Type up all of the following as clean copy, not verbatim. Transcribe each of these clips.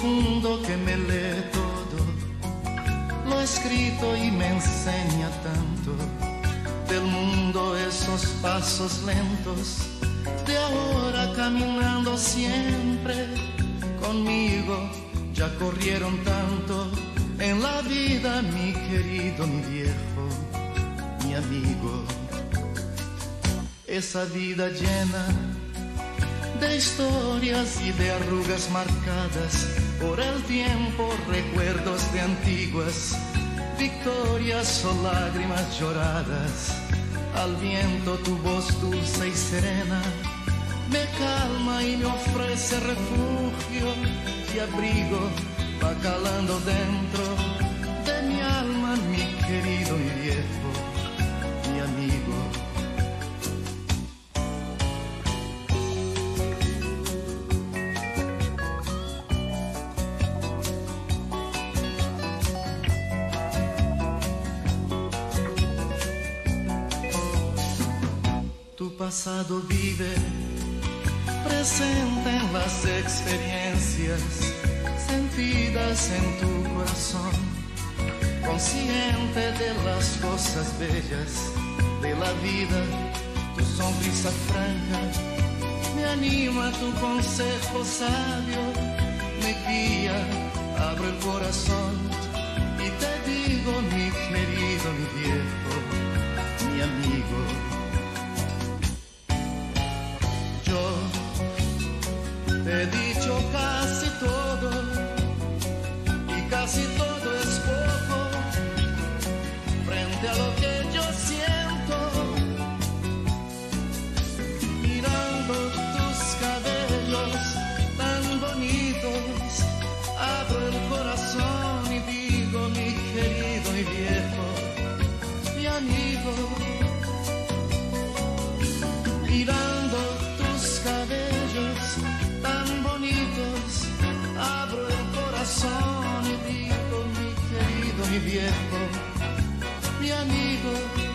profundo que me lee todo, lo escrito y me enseña tanto del mundo, esos pasos lentos de ahora caminando siempre conmigo. Ya corrieron tanto en la vida, mi querido, mi viejo, mi amigo. Esa vida llena de historias y de arrugas marcadas por el tiempo, recuerdos de antiguas victorias o lágrimas lloradas. Al viento tu voz dulce y serena me calma y me ofrece refugio y abrigo, va calando dentro de mi alma, mi querido, mi viejo, mi amigo. Tu pasado vive presente en las experiencias sentidas en tu corazón, consciente de las cosas bellas de la vida. Tu sonrisa franca me anima, tu consejo sabio me guía. Abro el corazón y te digo, mi querido, mi viejo, mi amigo. Te he dicho casi todo y casi todo es poco frente a lo que yo siento. Mirando tus cabellos tan bonitos, abro el corazón y digo, mi querido, mi viejo, mi amigo. Mirando tus cabellos tan bonitos, abro el corazón y digo, mi querido, mi viejo, mi amigo.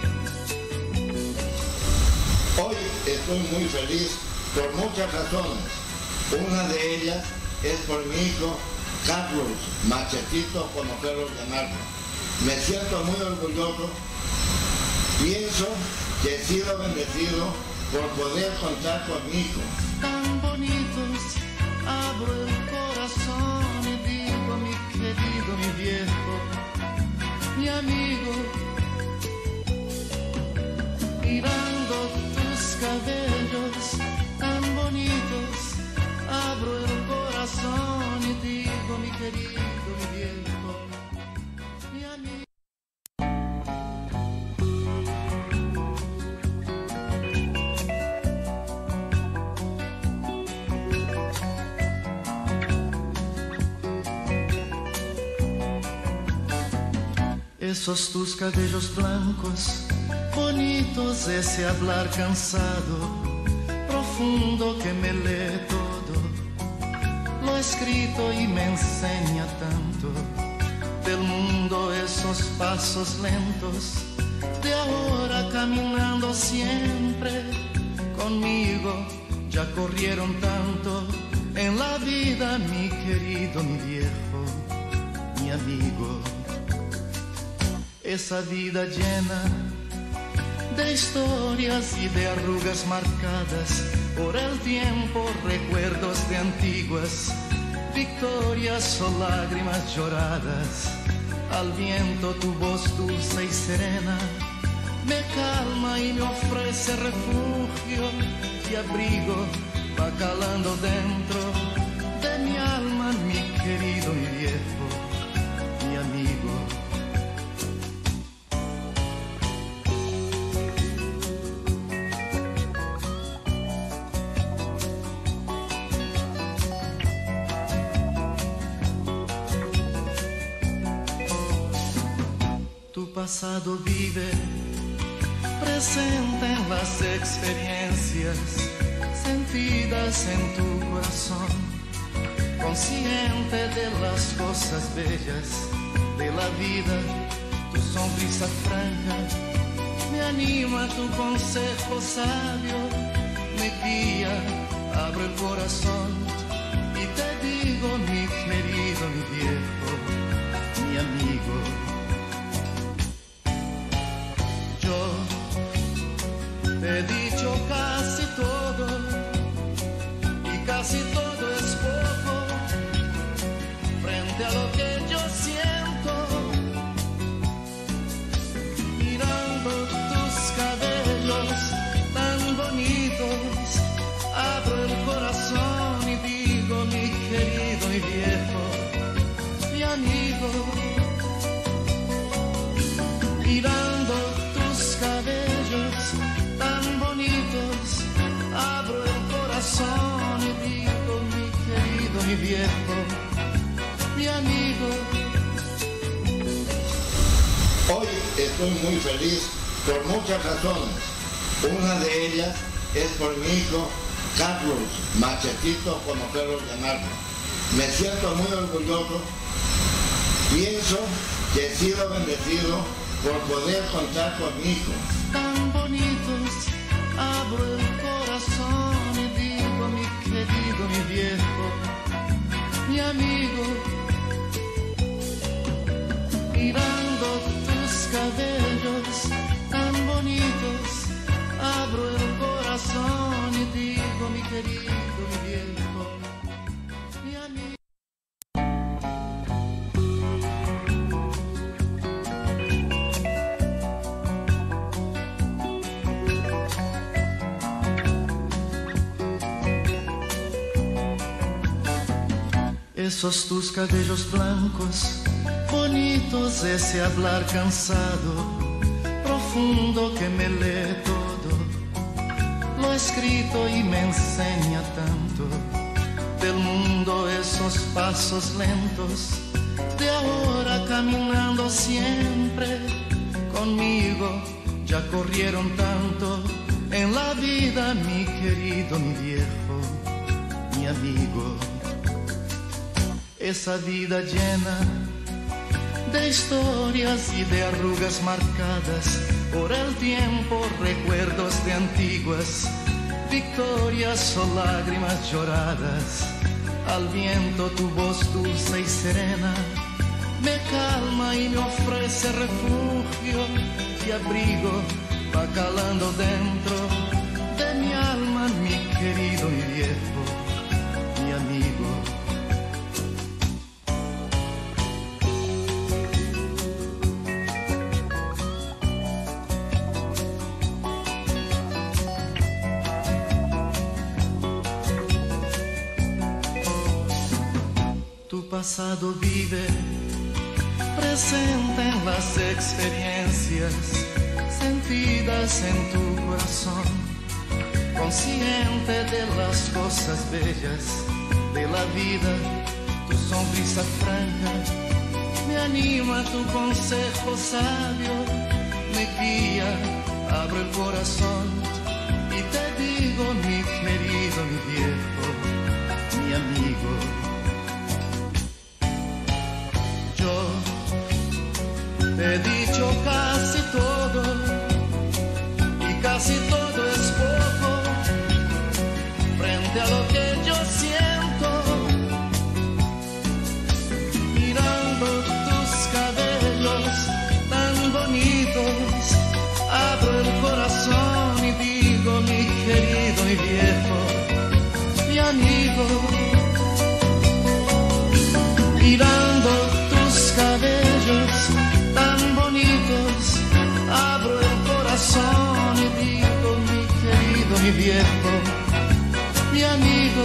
Hoy estoy muy feliz por muchas razones. Una de ellas es por mi hijo Carlos Machetito, como quiero llamarlo. Me siento muy orgulloso. Pienso que he sido bendecido por poder contar con mi hijo. Tan bonitos, abro el corazón y digo, mi querido, mi viejo, mi amigo. Mirando tus cabellos tan bonitos, abro el corazón y digo, mi querido, mi viejo, mi amigo. Esos tus cabellos blancos, bonitos, ese hablar cansado, profundo que me lee todo, lo escrito y me enseña tanto del mundo, esos pasos lentos de ahora caminando siempre conmigo. Ya corrieron tanto en la vida, mi querido, mi viejo, mi amigo. Esa vida llena de historias y de arrugas marcadas por el tiempo, recuerdos de antiguas victorias o lágrimas lloradas. Al viento tu voz dulce y serena me calma y me ofrece refugio y abrigo, va calando dentro de mi alma, mi querido, mi viejo, mi amigo. Tu pasado vive presente en las experiencias sentidas en tu corazón, consciente de las cosas bellas de la vida. Tu sonrisa franca me anima, tu consejo sabio me guía. Abro el corazón y te digo, mi querido, mi viejo, mi amigo. Mirando tus cabellos tan bonitos, abro el corazón y digo, mi querido, mi viejo, mi amigo. Hoy estoy muy feliz por muchas razones. Una de ellas es por mi hijo Carlos, Machetito, como quiero llamarlo. Me siento muy orgulloso. Pienso que he sido bendecido por poder contar con mi hijo. Tan bonitos, abro el corazón y digo, mi querido, mi viejo, mi amigo. Mirando tus cabellos tan bonitos, abro el corazón y digo, mi querido, mi viejo, mi amigo. Esos tus cabellos blancos, bonitos, ese hablar cansado, profundo que me lee todo, lo escrito y me enseña tanto, del mundo esos pasos lentos, de ahora caminando siempre, conmigo ya corrieron tanto, en la vida mi querido, mi viejo, mi amigo. Esa vida llena de historias y de arrugas marcadas por el tiempo, recuerdos de antiguas victorias o lágrimas lloradas. Al viento tu voz dulce y serena me calma y me ofrece refugio y abrigo, va calando dentro de mi alma, mi querido, mi viejo, mi amigo. Tu pasado vive presente en las experiencias sentidas en tu corazón, consciente de las cosas bellas de la vida. Tu sonrisa franca me anima, tu consejo sabio me guía. Abro el corazón y te digo, mi querido, mi viejo, mi amigo. Te he dicho casi todo y casi todo es poco frente a lo que yo siento. Mirando tus cabellos tan bonitos, abro el corazón y digo, mi querido, mi viejo, mi amigo. Mirando tus cabellos tan bonitos, abro el corazón y digo, mi querido, mi viejo, mi amigo.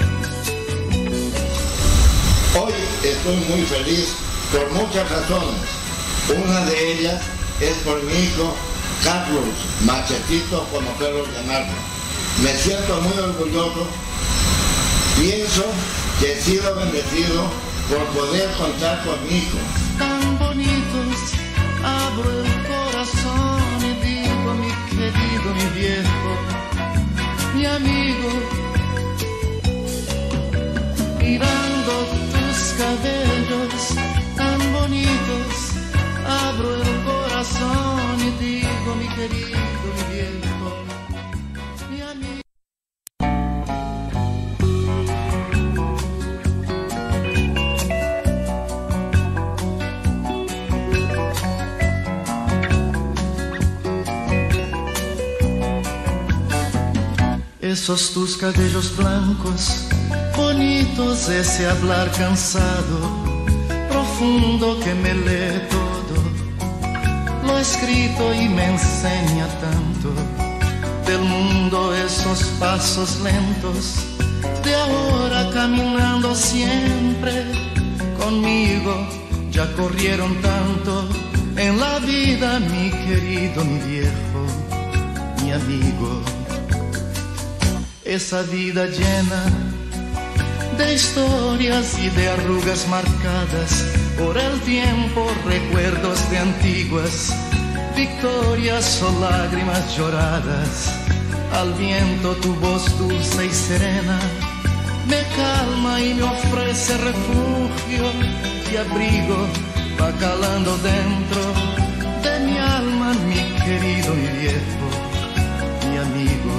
Hoy estoy muy feliz por muchas razones. Una de ellas es por mi hijo Carlos, Machetito, como quiero llamarlo. Me siento muy orgulloso. Pienso que he sido bendecido por poder contar con mi hijo. Tan bonitos, abro el corazón y digo, mi querido, mi viejo, mi amigo. Mirando tus cabellos tan bonitos, abro el corazón y digo, mi querido, mi viejo, mi amigo. Esos tus cabellos blancos, bonitos, ese hablar cansado, profundo que me lee todo, lo escrito y me enseña tanto, del mundo esos pasos lentos, de ahora caminando siempre conmigo ya corrieron tanto en la vida, mi querido, mi viejo, mi amigo. Esa vida llena de historias y de arrugas marcadas por el tiempo, recuerdos de antiguas victorias o lágrimas lloradas. Al viento tu voz dulce y serena me calma y me ofrece refugio y abrigo, va calando dentro de mi alma, mi querido, mi viejo, mi amigo.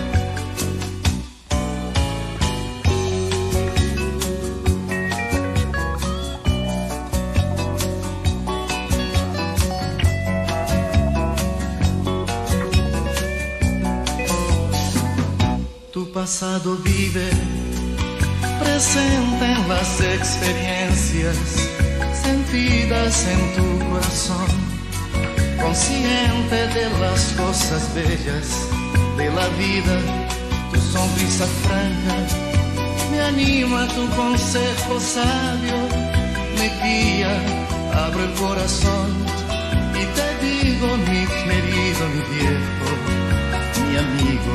Tu pasado vive presente en las experiencias sentidas en tu corazón, consciente de las cosas bellas de la vida. Tu sonrisa franca me anima, tu consejo sabio me guía. Abro el corazón y te digo, mi querido, mi viejo, mi amigo.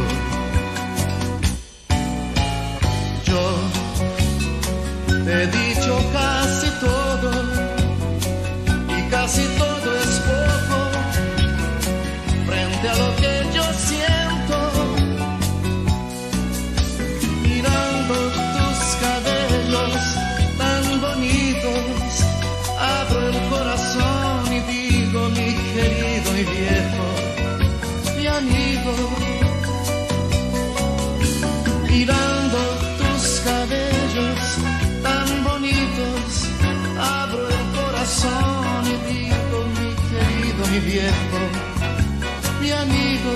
Yo te he dicho casi todo y casi todo es poco frente a lo que yo siento. Mirando tus cabellos tan bonitos, abro el corazón y digo, mi querido, mi viejo, mi amigo. Mirando tus cabellos tan bonitos, abro el corazón y digo, mi querido, mi viejo, mi amigo.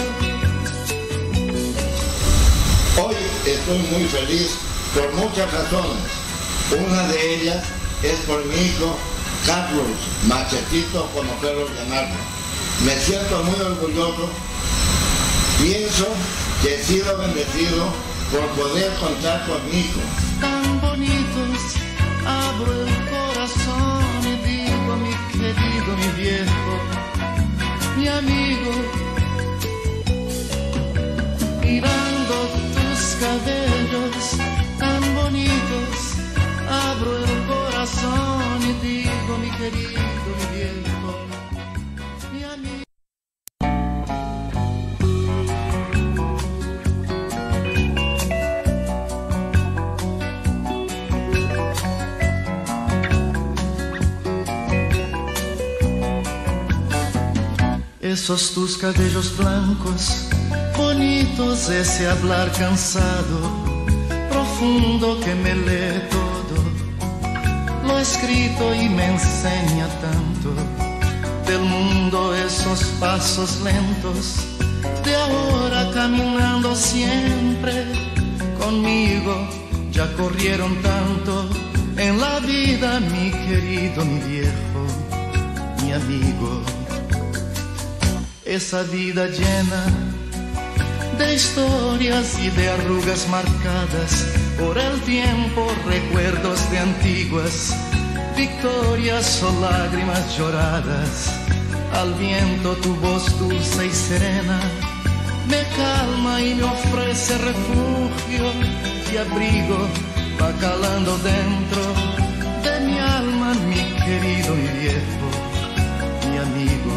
Hoy estoy muy feliz por muchas razones. Una de ellas es por mi hijo Carlos Machetito, como quiero llamarlo. Me siento muy orgulloso. Pienso que he sido bendecido por poder contar con mi hijo. Tan bonitos, abro el corazón y digo, mi querido, mi viejo, mi amigo. Mirando tus cabellos tan bonitos, abro el corazón y digo, mi querido, mi viejo, mi amigo. Esos tus cabellos blancos, bonitos, ese hablar cansado, profundo que me lee todo, lo escrito y me enseña tanto del mundo, esos pasos lentos de ahora caminando siempre conmigo, ya corrieron tanto en la vida, mi querido, mi viejo, mi amigo. Esa vida llena de historias y de arrugas marcadas por el tiempo, recuerdos de antiguas victorias o lágrimas lloradas. Al viento tu voz dulce y serena me calma y me ofrece refugio y abrigo, va calando dentro de mi alma, mi querido, mi viejo, mi amigo.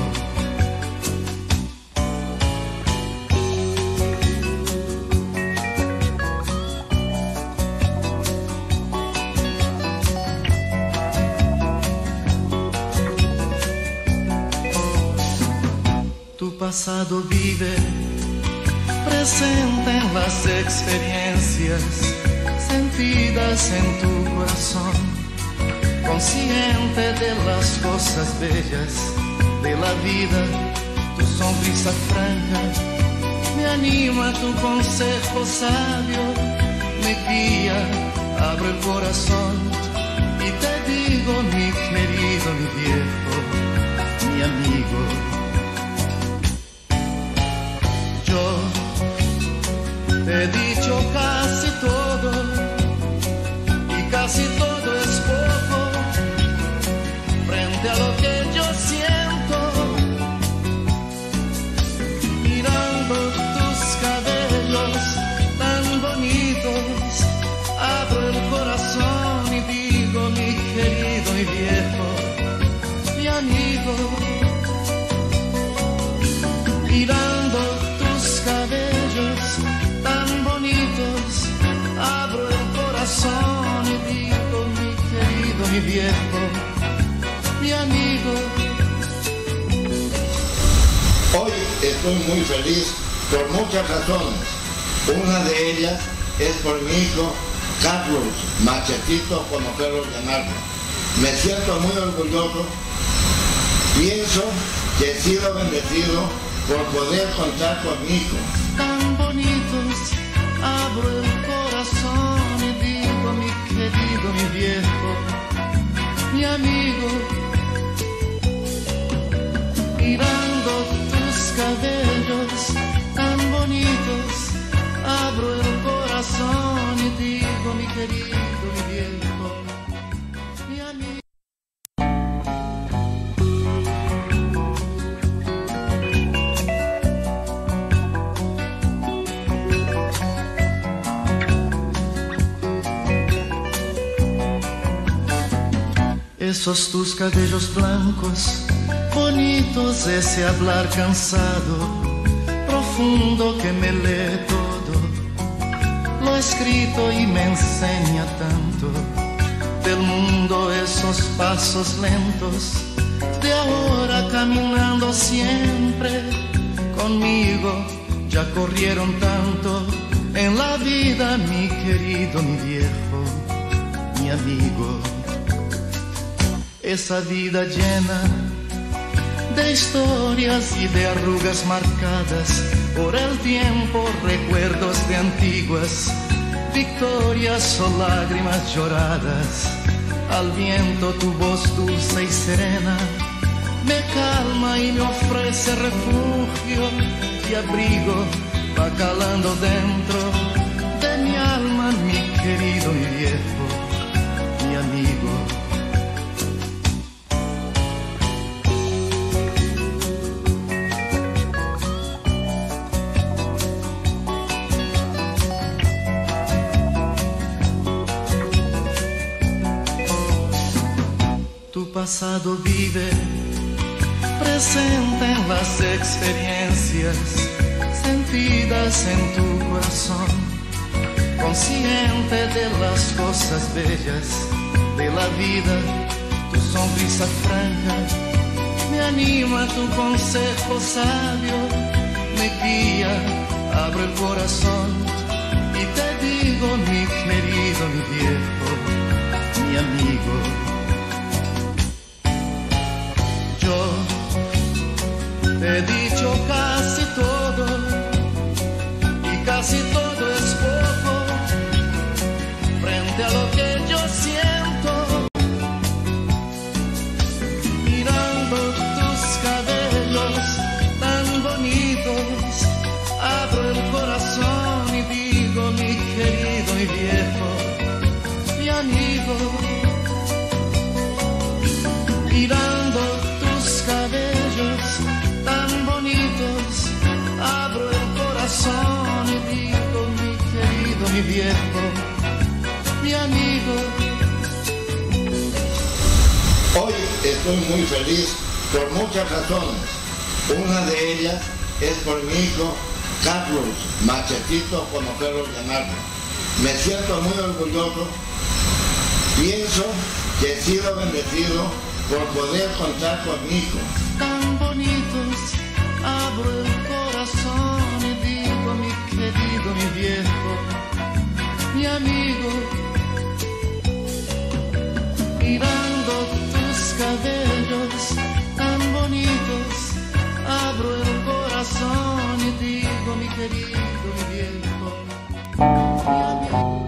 Tu pasado vive presente en las experiencias sentidas en tu corazón, consciente de las cosas bellas de la vida. Tu sonrisa franca me anima, tu consejo sabio me guía. Abro el corazón y te digo, mi querido, mi viejo, mi amigo. Yo te he dicho casi todo y casi todo es poco mi viejo, mi amigo. Mirando tus cabellos tan bonitos, abro el corazón y digo, mi querido, mi viejo, mi amigo. Hoy estoy muy feliz por muchas razones. Una de ellas es por mi hijo Carlos Machetito, como quiero llamarlo. Me siento muy orgulloso. Pienso que he sido bendecido por poder contar con mi hijo. Tan bonitos, abro el corazón y digo, mi querido, mi viejo, mi amigo. Mirando tus cabellos tan bonitos, abro el corazón y digo, mi querido, mi viejo, mi amigo. Esos tus cabellos blancos, bonitos, ese hablar cansado, profundo que me lee todo, lo escrito y me enseña tanto, del mundo esos pasos lentos, de ahora caminando siempre, conmigo ya corrieron tanto, en la vida mi querido, mi viejo, mi amigo. Esa vida llena de historias y de arrugas marcadas por el tiempo, recuerdos de antiguas victorias o lágrimas lloradas. Al viento tu voz dulce y serena me calma y me ofrece refugio y abrigo, va calando dentro de mi alma, mi querido, mi viejo, mi amigo. Tu pasado vive presente en las experiencias sentidas en tu corazón, consciente de las cosas bellas de la vida. Tu sonrisa franca me anima, tu consejo sabio me guía. Abro el corazón y te digo, mi querido, mi viejo, mi amigo. Te he dicho casi todo y casi todo es poco frente a lo que yo siento. Mirando tus cabellos tan bonitos, abro el corazón y digo, mi querido, mi viejo, mi amigo. Mirando tus cabellos tan bonitos, abro el corazón y digo, mi querido, mi viejo, mi amigo. Hoy estoy muy feliz por muchas razones. Una de ellas es por mi hijo Carlos Machetito, como quiero llamarlo. Me siento muy orgulloso. Pienso que he sido bendecido por poder contar con mi hijo. Tan bonitos, abro el corazón y digo, mi querido, mi viejo, mi amigo. Mirando tus cabellos tan bonitos, abro el corazón y digo, mi querido, mi viejo, mi amigo.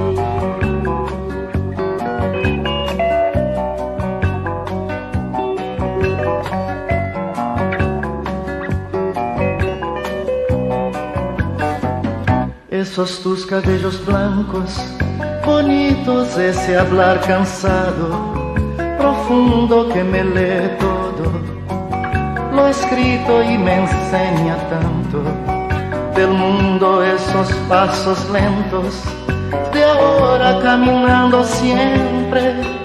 Esos tus cabellos blancos, bonitos, ese hablar cansado, profundo que me lee todo, lo escrito y me enseña tanto, del mundo esos pasos lentos, de ahora caminando siempre,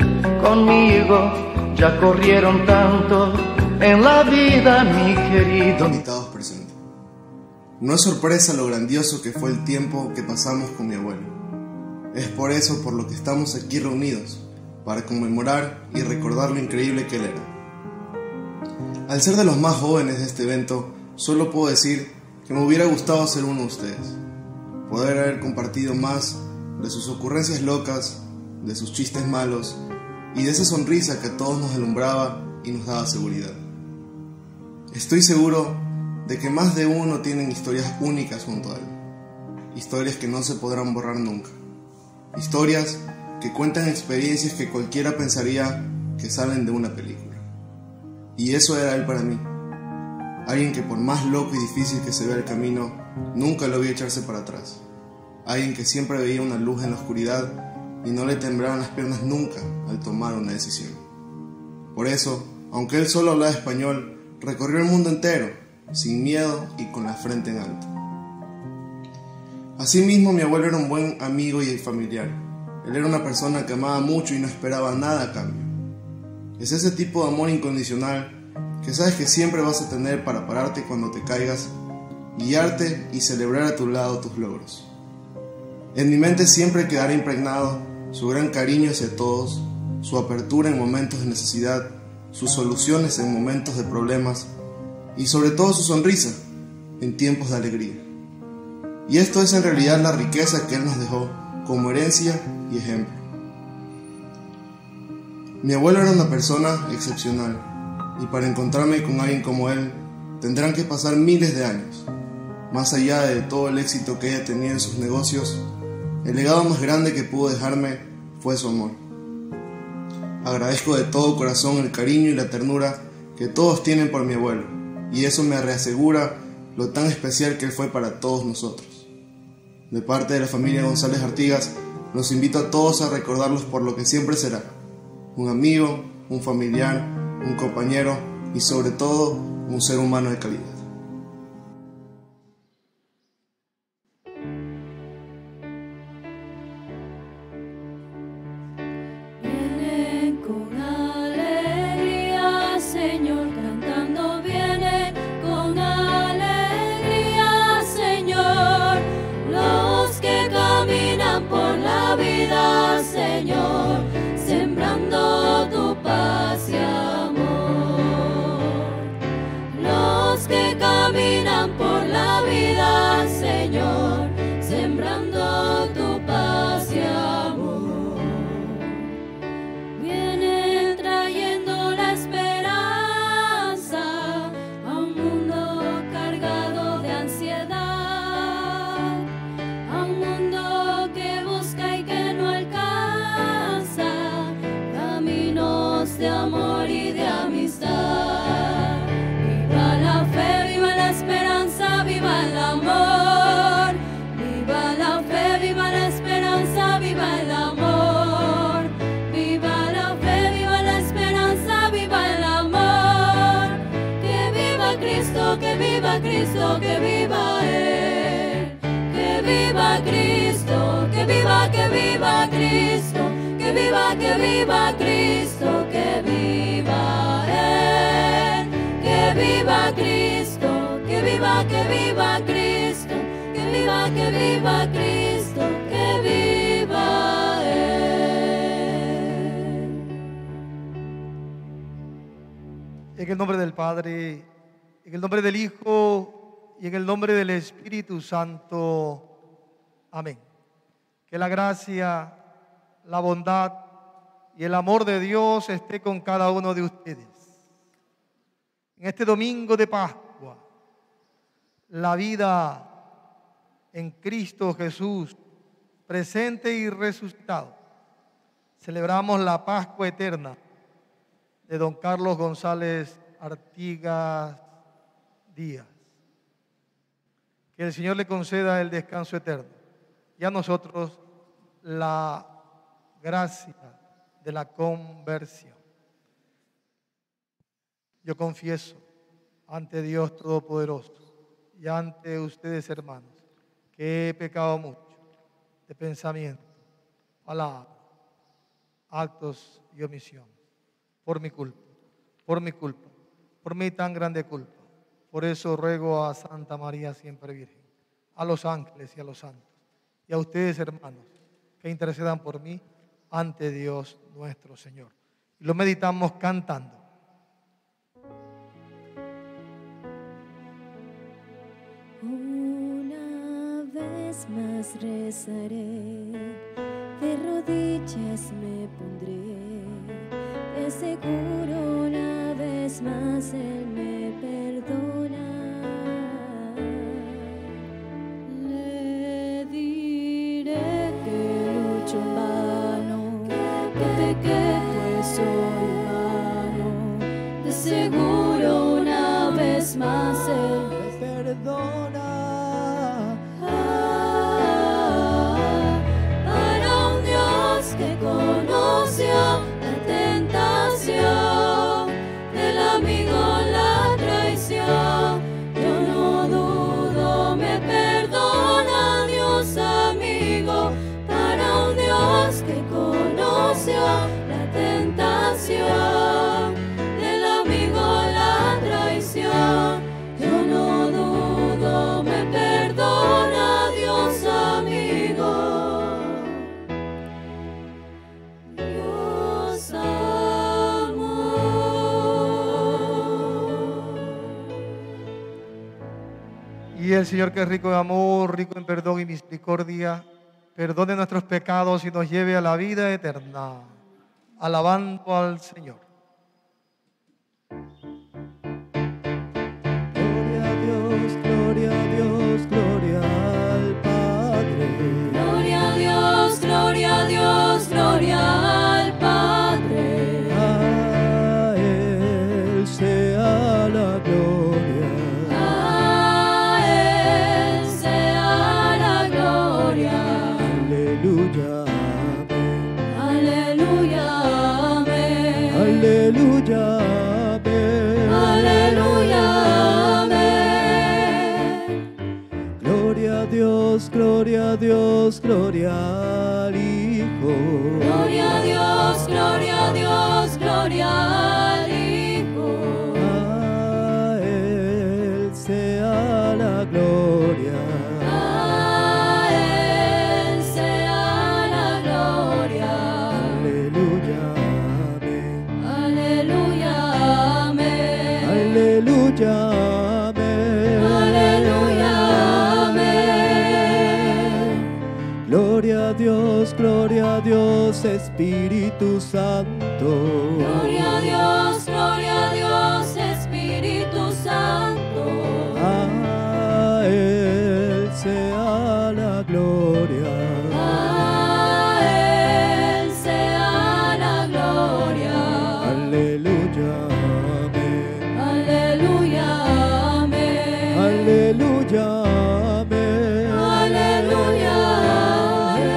conmigo, ya corrieron tanto en la vida, mi querido. Invitados presentes. No es sorpresa lo grandioso que fue el tiempo que pasamos con mi abuelo. Es por eso por lo que estamos aquí reunidos, para conmemorar y recordar lo increíble que él era. Al ser de los más jóvenes de este evento, solo puedo decir que me hubiera gustado ser uno de ustedes, poder haber compartido más de sus ocurrencias locas, de sus chistes malos y de esa sonrisa que a todos nos alumbraba y nos daba seguridad. Estoy seguro de que más de uno tienen historias únicas junto a él, historias que no se podrán borrar nunca, historias que cuentan experiencias que cualquiera pensaría que salen de una película. Y eso era él para mí, alguien que por más loco y difícil que se vea el camino, nunca lo vio echarse para atrás, alguien que siempre veía una luz en la oscuridad y no le temblaban las piernas nunca al tomar una decisión. Por eso, aunque él solo hablaba español, recorrió el mundo entero, sin miedo y con la frente en alto. Asimismo, mi abuelo era un buen amigo y familiar. Él era una persona que amaba mucho y no esperaba nada a cambio. Es ese tipo de amor incondicional que sabes que siempre vas a tener para pararte cuando te caigas, guiarte y celebrar a tu lado tus logros. En mi mente siempre quedará impregnado su gran cariño hacia todos, su apertura en momentos de necesidad, sus soluciones en momentos de problemas y sobre todo su sonrisa en tiempos de alegría. Y esto es en realidad la riqueza que él nos dejó como herencia y ejemplo. Mi abuelo era una persona excepcional y para encontrarme con alguien como él tendrán que pasar miles de años. Más allá de todo el éxito que haya tenido en sus negocios, el legado más grande que pudo dejarme fue su amor. Agradezco de todo corazón el cariño y la ternura que todos tienen por mi abuelo, y eso me reasegura lo tan especial que él fue para todos nosotros. De parte de la familia González Artigas, los invito a todos a recordarlos por lo que siempre será: un amigo, un familiar, un compañero y sobre todo un ser humano de calidad. Vienen con alegría, Señor, cantando, vienen con alegría, Señor, los que caminan por la vida, Señor, sembrando tu paz y amor. Los que caminan por la vida, Señor, sembrando tu paz y amor. Vienen trayendo la esperanza a un mundo cargado de ansiedad, a un mundo que busca y que no alcanza caminos de amor y de amistad. Viva la fe, viva la esperanza, viva el amor. Viva la fe, viva la esperanza, viva el amor. Viva la fe, viva la esperanza, viva el amor. Que viva Cristo, que viva Cristo, que viva Él. Que viva Cristo, que viva Cristo. Que viva Cristo, que viva Él. Que viva Cristo, que viva Cristo. Que viva Cristo, que viva Él. En el nombre del Padre, en el nombre del Hijo y en el nombre del Espíritu Santo. Amén. Que la gracia, la bondad y el amor de Dios esté con cada uno de ustedes. En este domingo de Pascua, la vida en Cristo Jesús, presente y resucitado, celebramos la Pascua eterna de don Carlos González Artigas Díaz. Que el Señor le conceda el descanso eterno y a nosotros la gracia de la conversión. Yo confieso ante Dios Todopoderoso y ante ustedes, hermanos, que he pecado mucho de pensamiento, palabra, actos y omisión, por mi culpa, por mi tan grande culpa. Por eso ruego a Santa María siempre Virgen, a los ángeles y a los santos, y a ustedes, hermanos, que intercedan por mí ante Dios nuestro Señor. Y lo meditamos cantando. Una vez más rezaré, de rodillas me pondré, de seguro una vez más Él me perdona. Le diré que lucho en vano, que pequé pues soy humano, de seguro una vez más Él me perdona. Para un Dios que conoció la tentación del amigo, la traición, yo no dudo, me perdona Dios amigo. Para un Dios que conoció la tentación del amigo, la traición, yo no dudo, me perdona Dios amigo. Dios amor. Y el Señor, que es rico en amor, rico en perdón y misericordia, perdone nuestros pecados y nos lleve a la vida eterna. Alabando al Señor. Gloria a Dios, gloria a Dios, gloria al Padre. Gloria a Dios, gloria a Dios, gloria al Padre. A Él sea la gloria. A Él sea la gloria. Aleluya, amén. Aleluya, amén. Aleluya, amén. Aleluya, amén. Gloria a Dios, gloria a Dios, gloria al Hijo. Gloria a Dios, gloria a Dios, gloria al Hijo. A Él sea la gloria. A Él sea la gloria. Aleluya, amén. Aleluya, amén. Aleluya, amén. Aleluya, amén. Gloria a Dios, Espíritu Santo. Gloria a Dios, Espíritu Santo. A Él sea la gloria. A Él sea la gloria. Aleluya, amén. Aleluya, amén. Aleluya, amén. Aleluya, amén.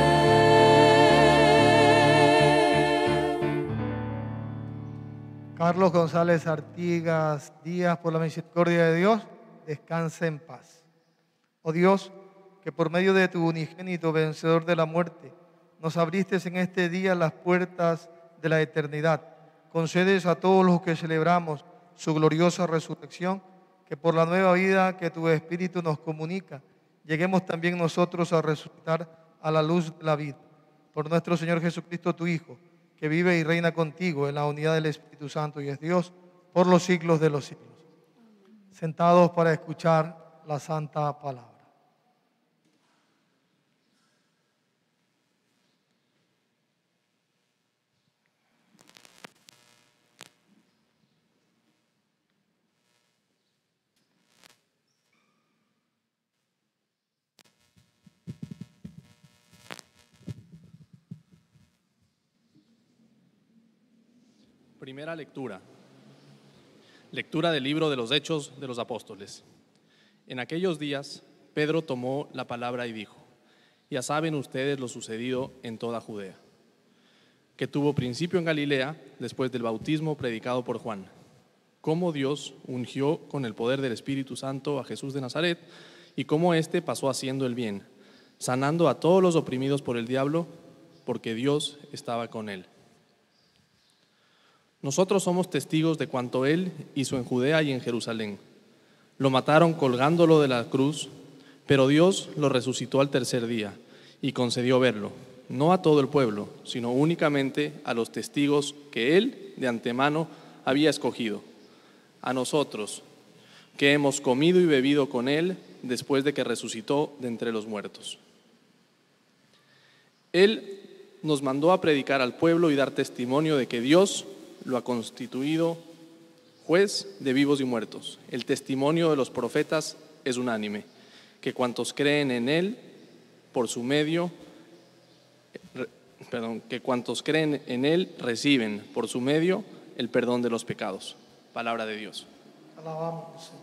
Carlos González Artigas Díaz, por la misericordia de Dios, descansa en paz. Oh Dios, que por medio de tu unigénito vencedor de la muerte, nos abriste en este día las puertas de la eternidad. Concedes a todos los que celebramos su gloriosa resurrección, que por la nueva vida que tu Espíritu nos comunica, lleguemos también nosotros a resucitar a la luz de la vida. Por nuestro Señor Jesucristo, tu Hijo, que vive y reina contigo en la unidad del Espíritu Santo y es Dios por los siglos de los siglos. Sentados para escuchar la santa palabra. Primera lectura. Lectura del libro de los Hechos de los Apóstoles. En aquellos días, Pedro tomó la palabra y dijo: ya saben ustedes lo sucedido en toda Judea, que tuvo principio en Galilea después del bautismo predicado por Juan, cómo Dios ungió con el poder del Espíritu Santo a Jesús de Nazaret y cómo éste pasó haciendo el bien, sanando a todos los oprimidos por el diablo, porque Dios estaba con él. Nosotros somos testigos de cuanto Él hizo en Judea y en Jerusalén. Lo mataron colgándolo de la cruz, pero Dios lo resucitó al tercer día y concedió verlo, no a todo el pueblo, sino únicamente a los testigos que Él de antemano había escogido, a nosotros, que hemos comido y bebido con Él después de que resucitó de entre los muertos. Él nos mandó a predicar al pueblo y dar testimonio de que Dios lo ha constituido juez de vivos y muertos. El testimonio de los profetas es unánime, que cuantos creen en Él, por su medio, que cuantos creen en Él reciben por su medio el perdón de los pecados. Palabra de Dios. Alabamos, Señor.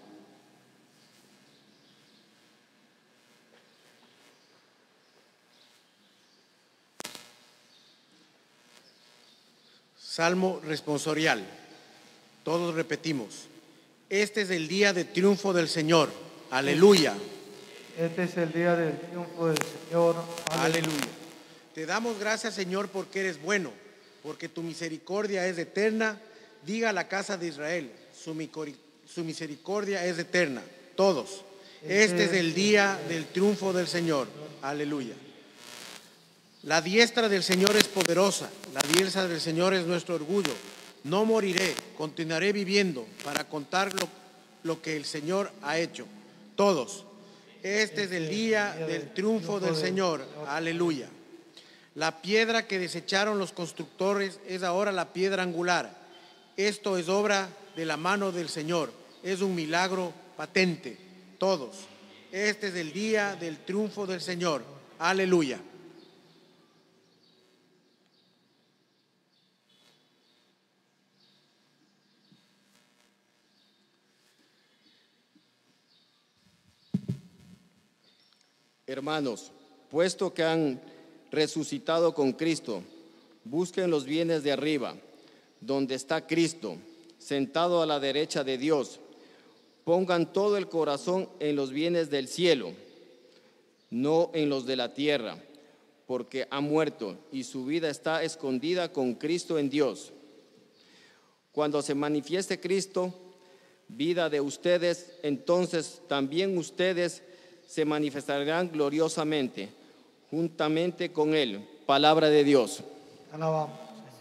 Salmo responsorial. Todos repetimos. Este es el día de triunfo del Señor. Aleluya. Este es el día del triunfo del Señor. Aleluya. Te damos gracias, Señor, porque eres bueno, porque tu misericordia es eterna. Diga a la casa de Israel, su misericordia es eterna. Todos. Este es el día del triunfo del Señor. Aleluya. La diestra del Señor es poderosa, la diestra del Señor es nuestro orgullo. No moriré, continuaré viviendo para contar lo que el Señor ha hecho. Todos. Este es el día del triunfo del Señor. Aleluya. La piedra que desecharon los constructores es ahora la piedra angular. Esto es obra de la mano del Señor. Es un milagro patente. Todos. Este es el día del triunfo del Señor. Aleluya. Hermanos, puesto que han resucitado con Cristo, busquen los bienes de arriba, donde está Cristo, sentado a la derecha de Dios. Pongan todo el corazón en los bienes del cielo, no en los de la tierra, porque ha muerto y su vida está escondida con Cristo en Dios. Cuando se manifieste Cristo, vida de ustedes, entonces también ustedes se manifestarán gloriosamente, juntamente con Él. Palabra de Dios. Alabamos.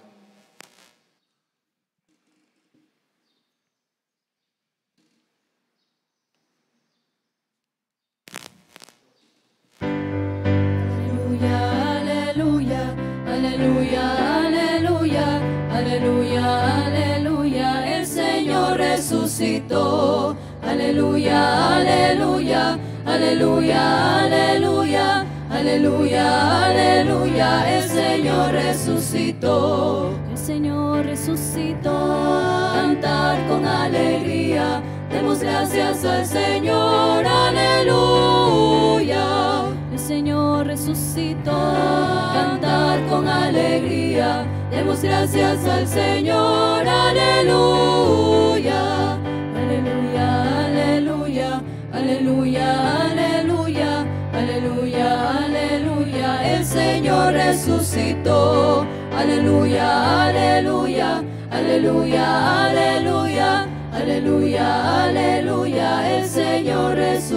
Aleluya, aleluya, aleluya, aleluya, aleluya, el Señor resucitó. Aleluya, aleluya, aleluya, aleluya, aleluya, aleluya, el Señor resucitó. El Señor resucitó. Cantar con alegría, demos gracias al Señor. Aleluya. El Señor resucitó. Cantar con alegría, demos gracias al Señor. Aleluya. Aleluya, aleluya, aleluya, aleluya, aleluya, aleluya, el Señor resucitó. Aleluya, aleluya, aleluya, aleluya, aleluya, aleluya, el Señor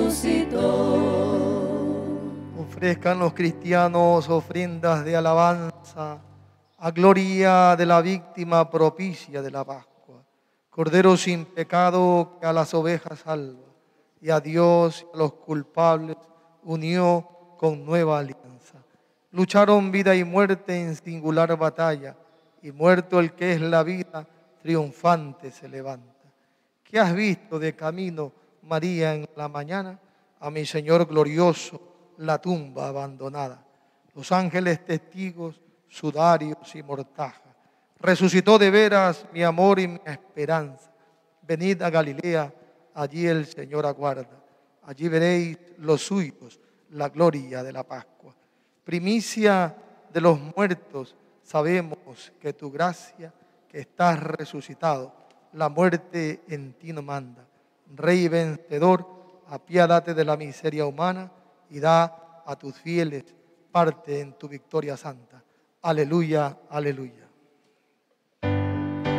resucitó. Ofrezcan los cristianos ofrendas de alabanza a gloria de la víctima propicia de la Pascua. Cordero sin pecado que a las ovejas salva, y a Dios y a los culpables unió con nueva alianza. Lucharon vida y muerte en singular batalla, y muerto el que es la vida, triunfante se levanta. ¿Qué has visto de camino, María, en la mañana? A mi Señor glorioso, la tumba abandonada. Los ángeles testigos, sudarios y mortaja. Resucitó de veras mi amor y mi esperanza. Venid a Galilea, allí el Señor aguarda. Allí veréis los suyos, la gloria de la Pascua. Primicia de los muertos, sabemos que tu gracia, que estás resucitado, la muerte en ti no manda. Rey vencedor, apiádate de la miseria humana y da a tus fieles parte en tu victoria santa. Aleluya, aleluya.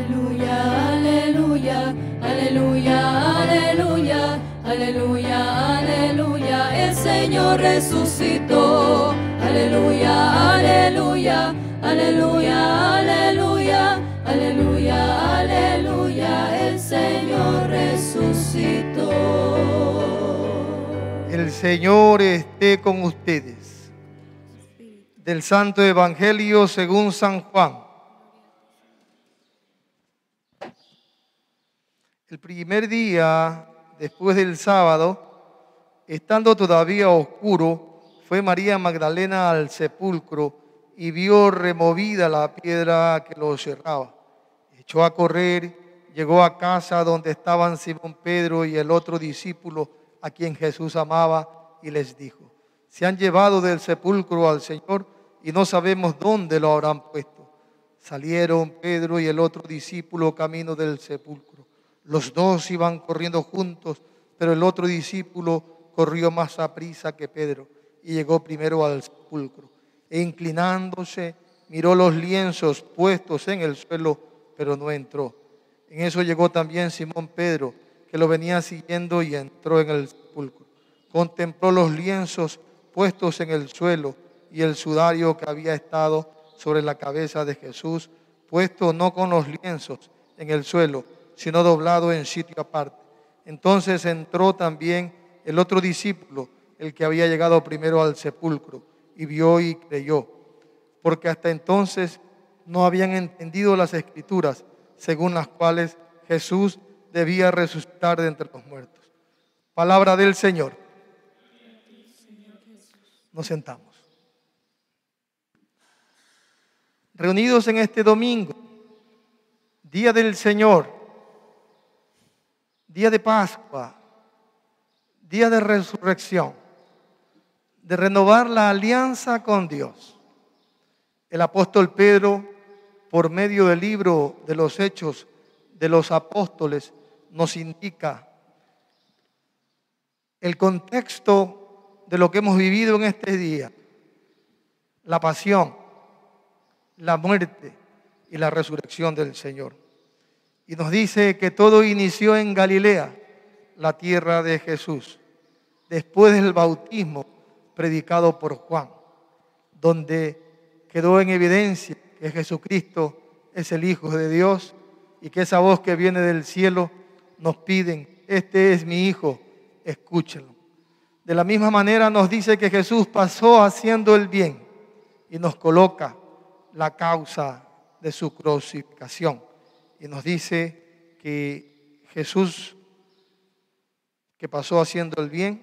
Aleluya, aleluya, aleluya, aleluya, aleluya, aleluya, el Señor resucitó. Aleluya, aleluya, aleluya, aleluya, aleluya, aleluya, el Señor resucitó. El Señor esté con ustedes. Del Santo Evangelio según San Juan. El primer día, después del sábado, estando todavía oscuro, fue María Magdalena al sepulcro y vio removida la piedra que lo cerraba. Echó a correr, llegó a casa donde estaban Simón Pedro y el otro discípulo a quien Jesús amaba, y les dijo: se han llevado del sepulcro al Señor y no sabemos dónde lo habrán puesto. Salieron Pedro y el otro discípulo camino del sepulcro. Los dos iban corriendo juntos, pero el otro discípulo corrió más aprisa que Pedro y llegó primero al sepulcro. E inclinándose, miró los lienzos puestos en el suelo, pero no entró. En eso llegó también Simón Pedro, que lo venía siguiendo, y entró en el sepulcro. Contempló los lienzos puestos en el suelo y el sudario que había estado sobre la cabeza de Jesús, puesto no con los lienzos en el suelo, sino doblado en sitio aparte. Entonces entró también el otro discípulo, el que había llegado primero al sepulcro, y vio y creyó, porque hasta entonces no habían entendido las Escrituras, según las cuales Jesús debía resucitar de entre los muertos. Palabra del Señor. Nos sentamos. Reunidos en este domingo, día del Señor, día de Pascua, día de resurrección, de renovar la alianza con Dios. El apóstol Pedro, por medio del libro de los Hechos de los Apóstoles, nos indica el contexto de lo que hemos vivido en este día: la pasión, la muerte y la resurrección del Señor. Y nos dice que todo inició en Galilea, la tierra de Jesús, después del bautismo predicado por Juan, donde quedó en evidencia que Jesucristo es el Hijo de Dios y que esa voz que viene del cielo nos piden: este es mi Hijo, escúchenlo. De la misma manera nos dice que Jesús pasó haciendo el bien y nos coloca la causa de su crucificación. Y nos dice que Jesús, que pasó haciendo el bien,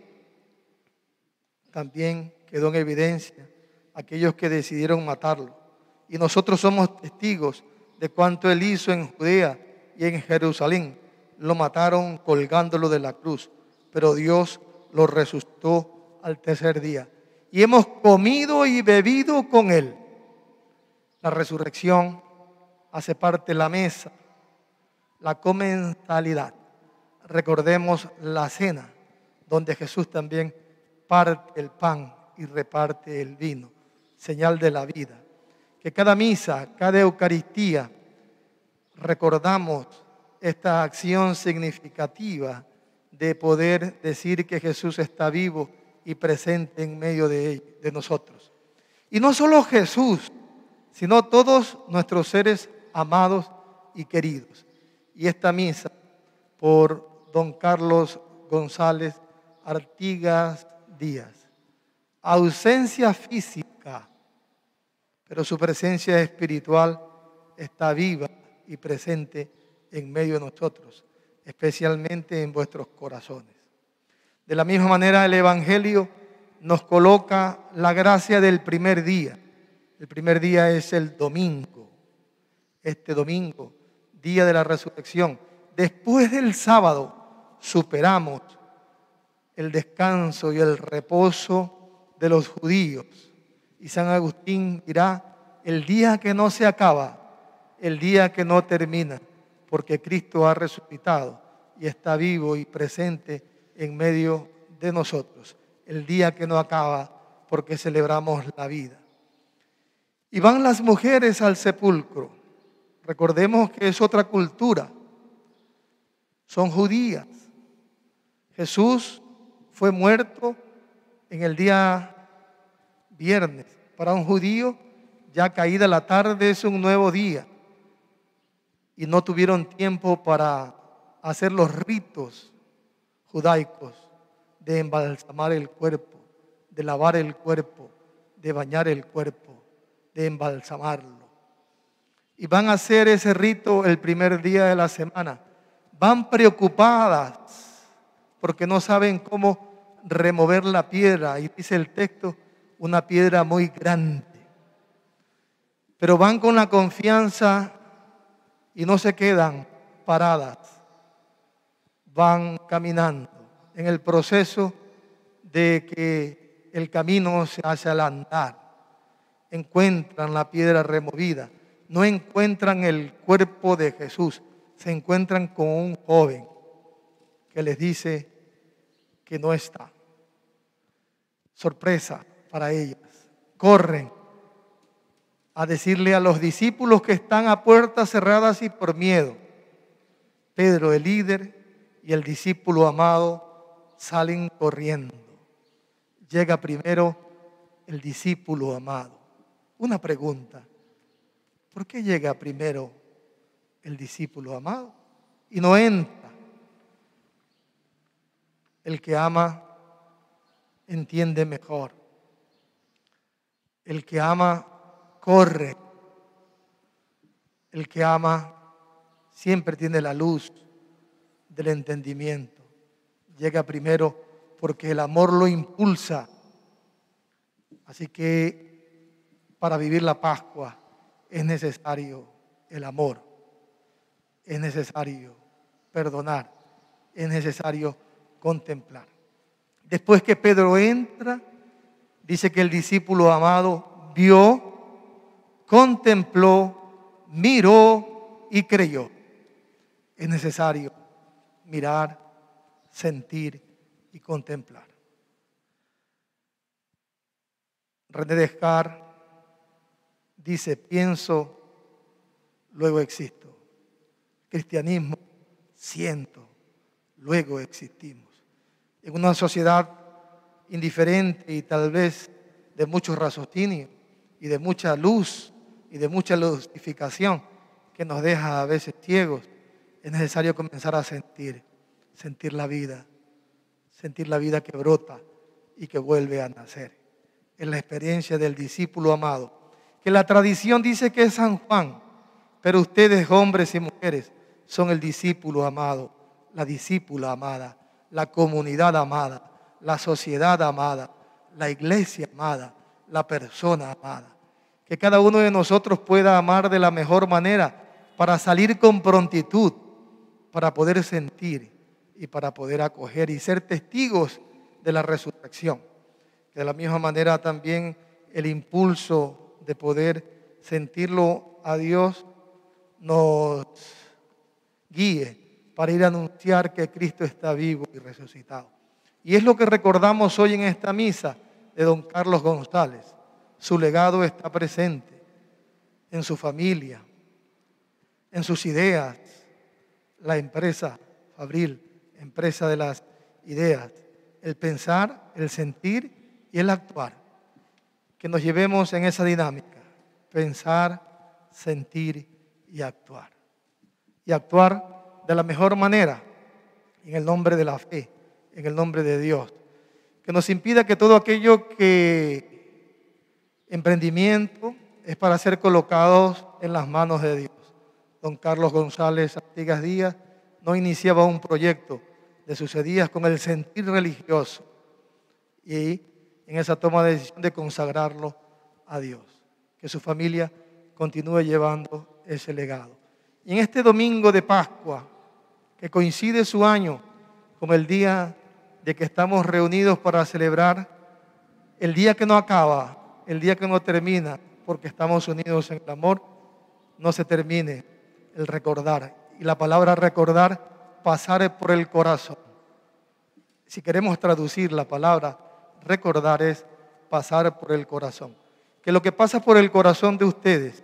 también quedó en evidencia aquellos que decidieron matarlo. Y nosotros somos testigos de cuanto Él hizo en Judea y en Jerusalén. Lo mataron colgándolo de la cruz, pero Dios lo resucitó al tercer día. Y hemos comido y bebido con Él. La resurrección hace parte de la mesa, la comensalidad. Recordemos la cena, donde Jesús también parte el pan y reparte el vino, señal de la vida. Que cada misa, cada Eucaristía, recordamos esta acción significativa de poder decir que Jesús está vivo y presente en medio de nosotros. Y no solo Jesús, sino todos nuestros seres amados y queridos. Y esta misa, por don Carlos González Artigas Díaz, ausencia física, pero su presencia espiritual está viva y presente en medio de nosotros, especialmente en vuestros corazones. De la misma manera, el Evangelio nos coloca la gracia del primer día. El primer día es el domingo. Este domingo, día de la resurrección. Después del sábado, superamos el descanso y el reposo de los judíos. Y San Agustín dirá: el día que no se acaba, el día que no termina, porque Cristo ha resucitado y está vivo y presente en medio de nosotros. El día que no acaba, porque celebramos la vida. Y van las mujeres al sepulcro, Recordemos que es otra cultura. Son judías. Jesús fue muerto en el día viernes. Para un judío, ya caída la tarde es un nuevo día. Y no tuvieron tiempo para hacer los ritos judaicos de embalsamar el cuerpo, de lavar el cuerpo, de bañar el cuerpo, de embalsamarlo. Y van a hacer ese rito el primer día de la semana. Van preocupadas porque no saben cómo remover la piedra. Y dice el texto, una piedra muy grande. Pero van con la confianza y no se quedan paradas. Van caminando en el proceso de que el camino se hace al andar. Encuentran la piedra removida. No encuentran el cuerpo de Jesús. Se encuentran con un joven que les dice que no está. Sorpresa para ellas. Corren a decirle a los discípulos que están a puertas cerradas y por miedo. Pedro, el líder, y el discípulo amado salen corriendo. Llega primero el discípulo amado. Una pregunta. ¿Por qué llega primero el discípulo amado y no entra? El que ama entiende mejor. El que ama corre. El que ama siempre tiene la luz del entendimiento. Llega primero porque el amor lo impulsa. Así que para vivir la Pascua es necesario el amor. Es necesario perdonar. Es necesario contemplar. Después que Pedro entra, dice que el discípulo amado vio, contempló, miró y creyó. Es necesario mirar, sentir y contemplar. René Descartes dice, pienso, luego existo. Cristianismo, siento, luego existimos. En una sociedad indiferente y tal vez de mucho raciocinio y de mucha luz y de mucha lucificación que nos deja a veces ciegos, es necesario comenzar a sentir la vida que brota y que vuelve a nacer. Es la experiencia del discípulo amado, que la tradición dice que es San Juan, pero ustedes, hombres y mujeres, son el discípulo amado, la discípula amada, la comunidad amada, la sociedad amada, la iglesia amada, la persona amada. Que cada uno de nosotros pueda amar de la mejor manera para salir con prontitud, para poder sentir y para poder acoger y ser testigos de la resurrección. Que de la misma manera también el impulso de poder sentirlo a Dios nos guíe para ir a anunciar que Cristo está vivo y resucitado. Y es lo que recordamos hoy en esta misa de don Carlos González. Su legado está presente en su familia, en sus ideas, la empresa Fabril, empresa de las ideas, el pensar, el sentir y el actuar. Que nos llevemos en esa dinámica, pensar, sentir y actuar. Y actuar de la mejor manera, en el nombre de la fe, en el nombre de Dios. Que nos impida que todo aquello que emprendimiento es para ser colocados en las manos de Dios. Don Carlos González Artigas Díaz no iniciaba un proyecto de sus días con el sentir religioso y en esa toma de decisión de consagrarlo a Dios. Que su familia continúe llevando ese legado. Y en este domingo de Pascua, que coincide su año con el día de que estamos reunidos para celebrar el día que no acaba, el día que no termina, porque estamos unidos en el amor, no se termine el recordar. Y la palabra recordar, pasar por el corazón. Si queremos traducir la palabra recordar es pasar por el corazón. Que lo que pasa por el corazón de ustedes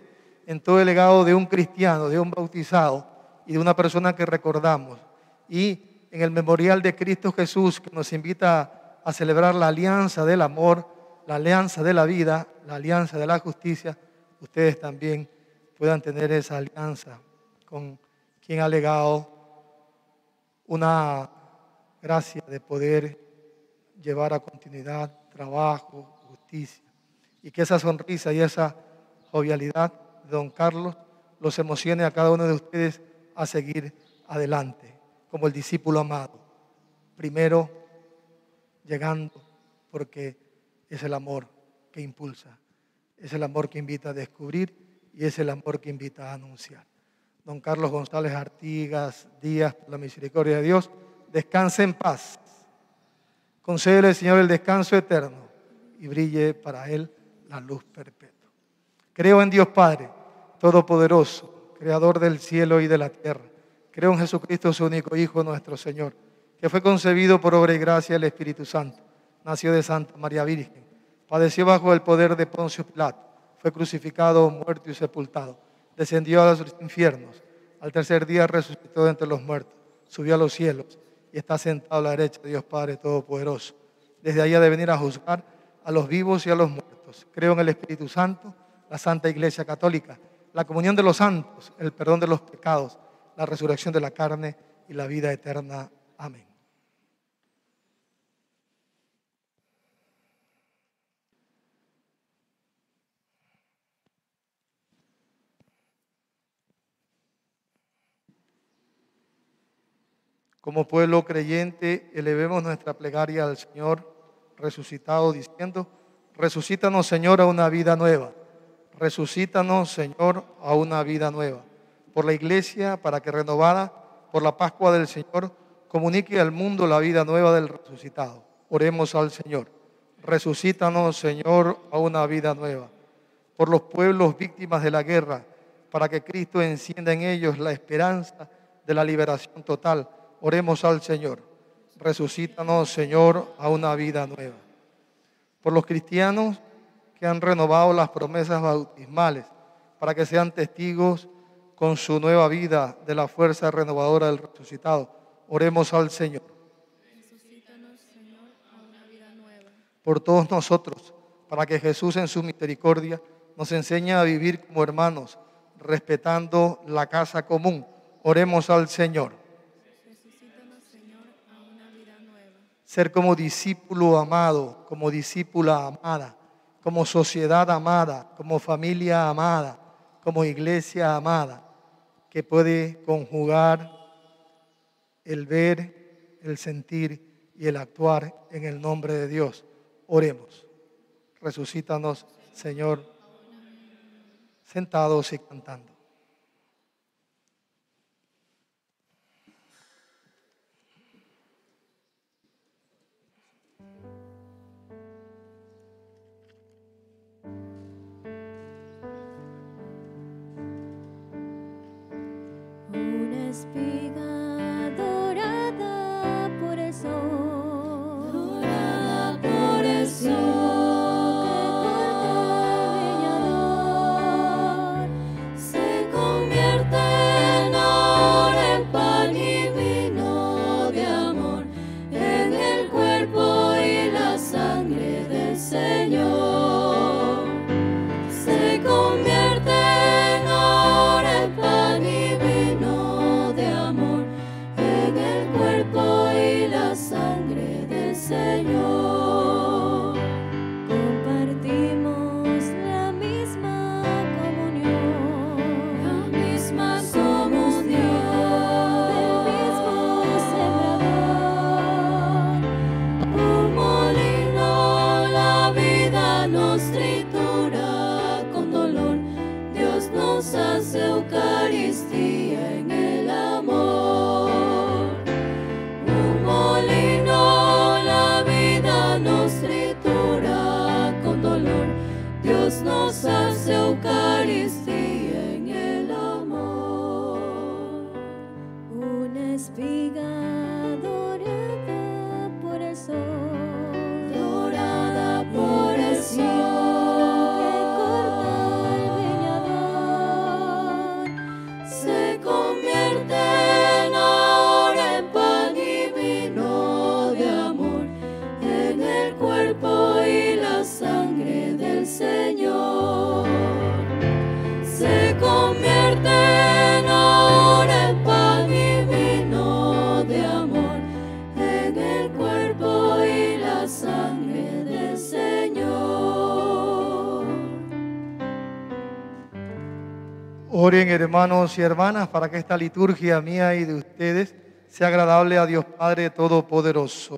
en todo el legado de un cristiano, de un bautizado y de una persona que recordamos. Y en el memorial de Cristo Jesús, que nos invita a celebrar la alianza del amor, la alianza de la vida, la alianza de la justicia, ustedes también puedan tener esa alianza con quien ha legado una gracia de poder llevar a continuidad trabajo, justicia, y que esa sonrisa y esa jovialidad de don Carlos los emocione a cada uno de ustedes a seguir adelante como el discípulo amado, primero llegando porque es el amor que impulsa, es el amor que invita a descubrir y es el amor que invita a anunciar. Don Carlos González Artigas Díaz, por la misericordia de Dios, descanse en paz. Concédele, Señor, el descanso eterno y brille para él la luz perpetua. Creo en Dios Padre, Todopoderoso, Creador del cielo y de la tierra. Creo en Jesucristo, su único Hijo, nuestro Señor, que fue concebido por obra y gracia del Espíritu Santo. Nació de Santa María Virgen. Padeció bajo el poder de Poncio Pilato. Fue crucificado, muerto y sepultado. Descendió a los infiernos. Al tercer día resucitó de entre los muertos. Subió a los cielos y está sentado a la derecha de Dios Padre Todopoderoso. Desde allá de venir a juzgar a los vivos y a los muertos. Creo en el Espíritu Santo, la Santa Iglesia Católica, la comunión de los santos, el perdón de los pecados, la resurrección de la carne y la vida eterna. Amén. Como pueblo creyente, elevemos nuestra plegaria al Señor resucitado, diciendo: resucítanos, Señor, a una vida nueva. Resucítanos, Señor, a una vida nueva. Por la Iglesia, para que renovada por la Pascua del Señor, comunique al mundo la vida nueva del resucitado. Oremos al Señor. Resucítanos, Señor, a una vida nueva. Por los pueblos víctimas de la guerra, para que Cristo encienda en ellos la esperanza de la liberación total. Oremos al Señor. Resucítanos, Señor, a una vida nueva. Por los cristianos que han renovado las promesas bautismales, para que sean testigos con su nueva vida de la fuerza renovadora del resucitado. Oremos al Señor. Resucítanos, Señor, a una vida nueva. Por todos nosotros, para que Jesús en su misericordia nos enseñe a vivir como hermanos, respetando la casa común. Oremos al Señor. Ser como discípulo amado, como discípula amada, como sociedad amada, como familia amada, como iglesia amada, que puede conjugar el ver, el sentir y el actuar en el nombre de Dios. Oremos. Resucítanos, Señor, sentados y cantando. Una espiga dorada por el sol, dorada por el sol, que corta el leñador, se convierte en ahora en pan y vino de amor, en el cuerpo y la sangre del Señor. Se convierte en ahora en pan y vino de amor, convierten ahora en pan y vino de amor, en el cuerpo y la sangre del Señor. Se convierten ahora en pan y vino de amor, en el cuerpo y la sangre del Señor. Oren, hermanos y hermanas, para que esta liturgia mía y de ustedes sea agradable a Dios Padre Todopoderoso.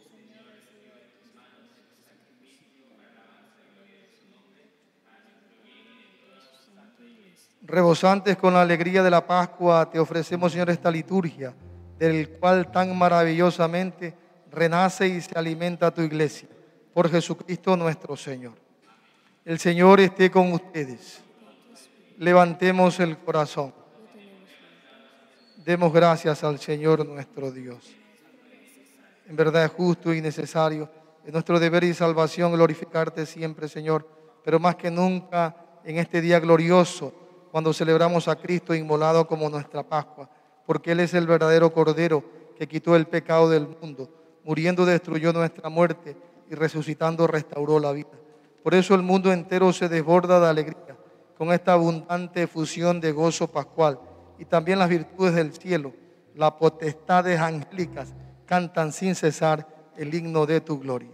Rebosantes con la alegría de la Pascua, te ofrecemos, Señor, esta liturgia, del cual tan maravillosamente renace y se alimenta tu iglesia. Por Jesucristo nuestro Señor. El Señor esté con ustedes. Levantemos el corazón. Demos gracias al Señor nuestro Dios. En verdad es justo y necesario, es nuestro deber y salvación glorificarte siempre, Señor, pero más que nunca en este día glorioso, cuando celebramos a Cristo inmolado como nuestra Pascua, porque Él es el verdadero Cordero que quitó el pecado del mundo, muriendo destruyó nuestra muerte y resucitando restauró la vida. Por eso el mundo entero se desborda de alegría con esta abundante efusión de gozo pascual, y también las virtudes del cielo, las potestades angélicas cantan sin cesar el himno de tu gloria.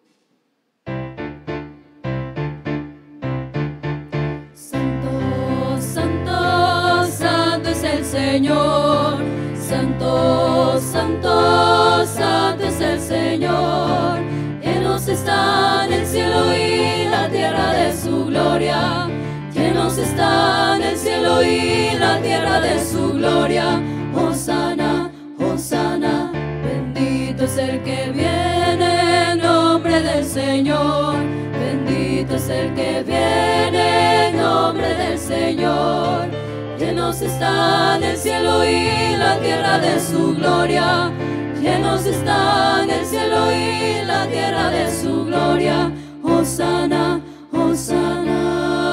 Señor, santo, santo, santo es el Señor. Llenos están el cielo y la tierra de su gloria. Llenos están el cielo y la tierra de su gloria. Hosana, Hosana, bendito es el que viene en nombre del Señor. Bendito es el que viene en nombre del Señor. Llenos están el cielo y la tierra de su gloria. Llenos están el cielo y la tierra de su gloria. Hosana, Hosana.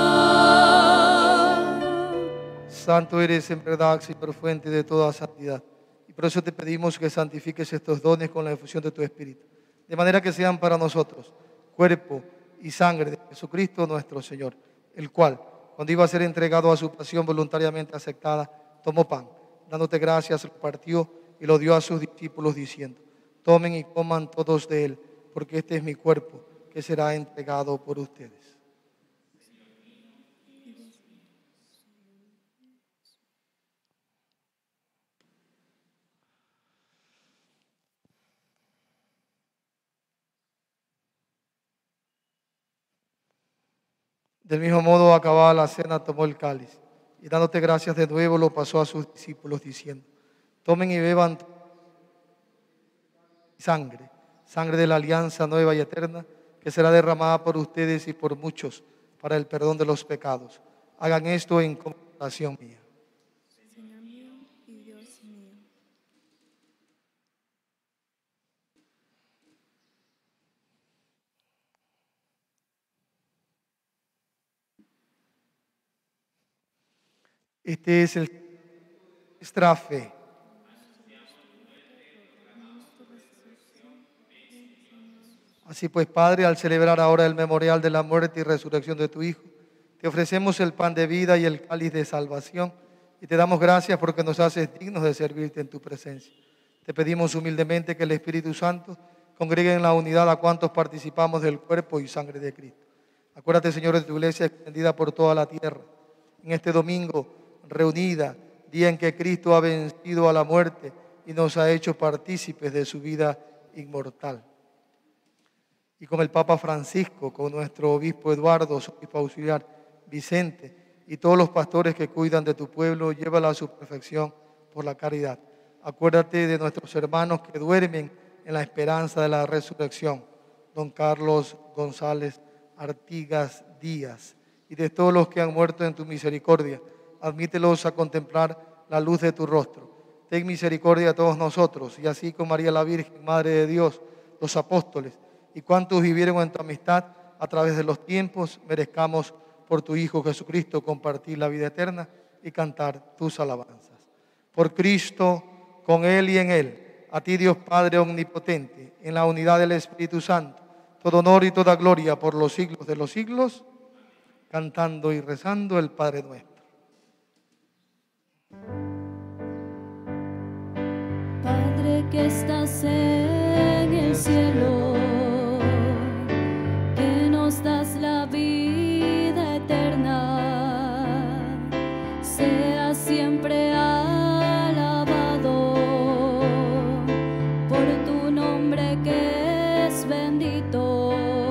Santo eres en verdad, Señor, fuente de toda santidad. Y por eso te pedimos que santifiques estos dones con la efusión de tu Espíritu, de manera que sean para nosotros cuerpo y sangre de Jesucristo nuestro Señor, el cual, cuando iba a ser entregado a su pasión voluntariamente aceptada, tomó pan, dándote gracias, lo partió y lo dio a sus discípulos diciendo: tomen y coman todos de él, porque este es mi cuerpo que será entregado por ustedes. Del mismo modo, acabada la cena, tomó el cáliz y dándote gracias de nuevo lo pasó a sus discípulos diciendo: tomen y beban sangre, sangre de la alianza nueva y eterna, que será derramada por ustedes y por muchos para el perdón de los pecados. Hagan esto en conmemoración mía. Señor mío y Dios mío. Este es el nuestra fe. Así pues, Padre, al celebrar ahora el memorial de la muerte y resurrección de tu Hijo, te ofrecemos el pan de vida y el cáliz de salvación y te damos gracias porque nos haces dignos de servirte en tu presencia. Te pedimos humildemente que el Espíritu Santo congregue en la unidad a cuantos participamos del cuerpo y sangre de Cristo. Acuérdate, Señor, de tu iglesia extendida por toda la tierra. En este domingo reunida, día en que Cristo ha vencido a la muerte y nos ha hecho partícipes de su vida inmortal. Y con el Papa Francisco, con nuestro obispo Eduardo, su obispo auxiliar Vicente y todos los pastores que cuidan de tu pueblo, llévala a su perfección por la caridad. Acuérdate de nuestros hermanos que duermen en la esperanza de la resurrección, don Carlos González Artigas Díaz, y de todos los que han muerto en tu misericordia. Admítelos a contemplar la luz de tu rostro. Ten misericordia a todos nosotros, y así con María la Virgen, Madre de Dios, los apóstoles, y cuantos vivieron en tu amistad a través de los tiempos, merezcamos por tu Hijo Jesucristo compartir la vida eterna y cantar tus alabanzas. por Cristo, con Él y en Él, a ti Dios Padre omnipotente, en la unidad del Espíritu Santo, todo honor y toda gloria por los siglos de los siglos, cantando y rezando el Padre Nuestro. Padre que estás en el cielo, que nos das la vida eterna, sea siempre alabado por tu nombre que es bendito.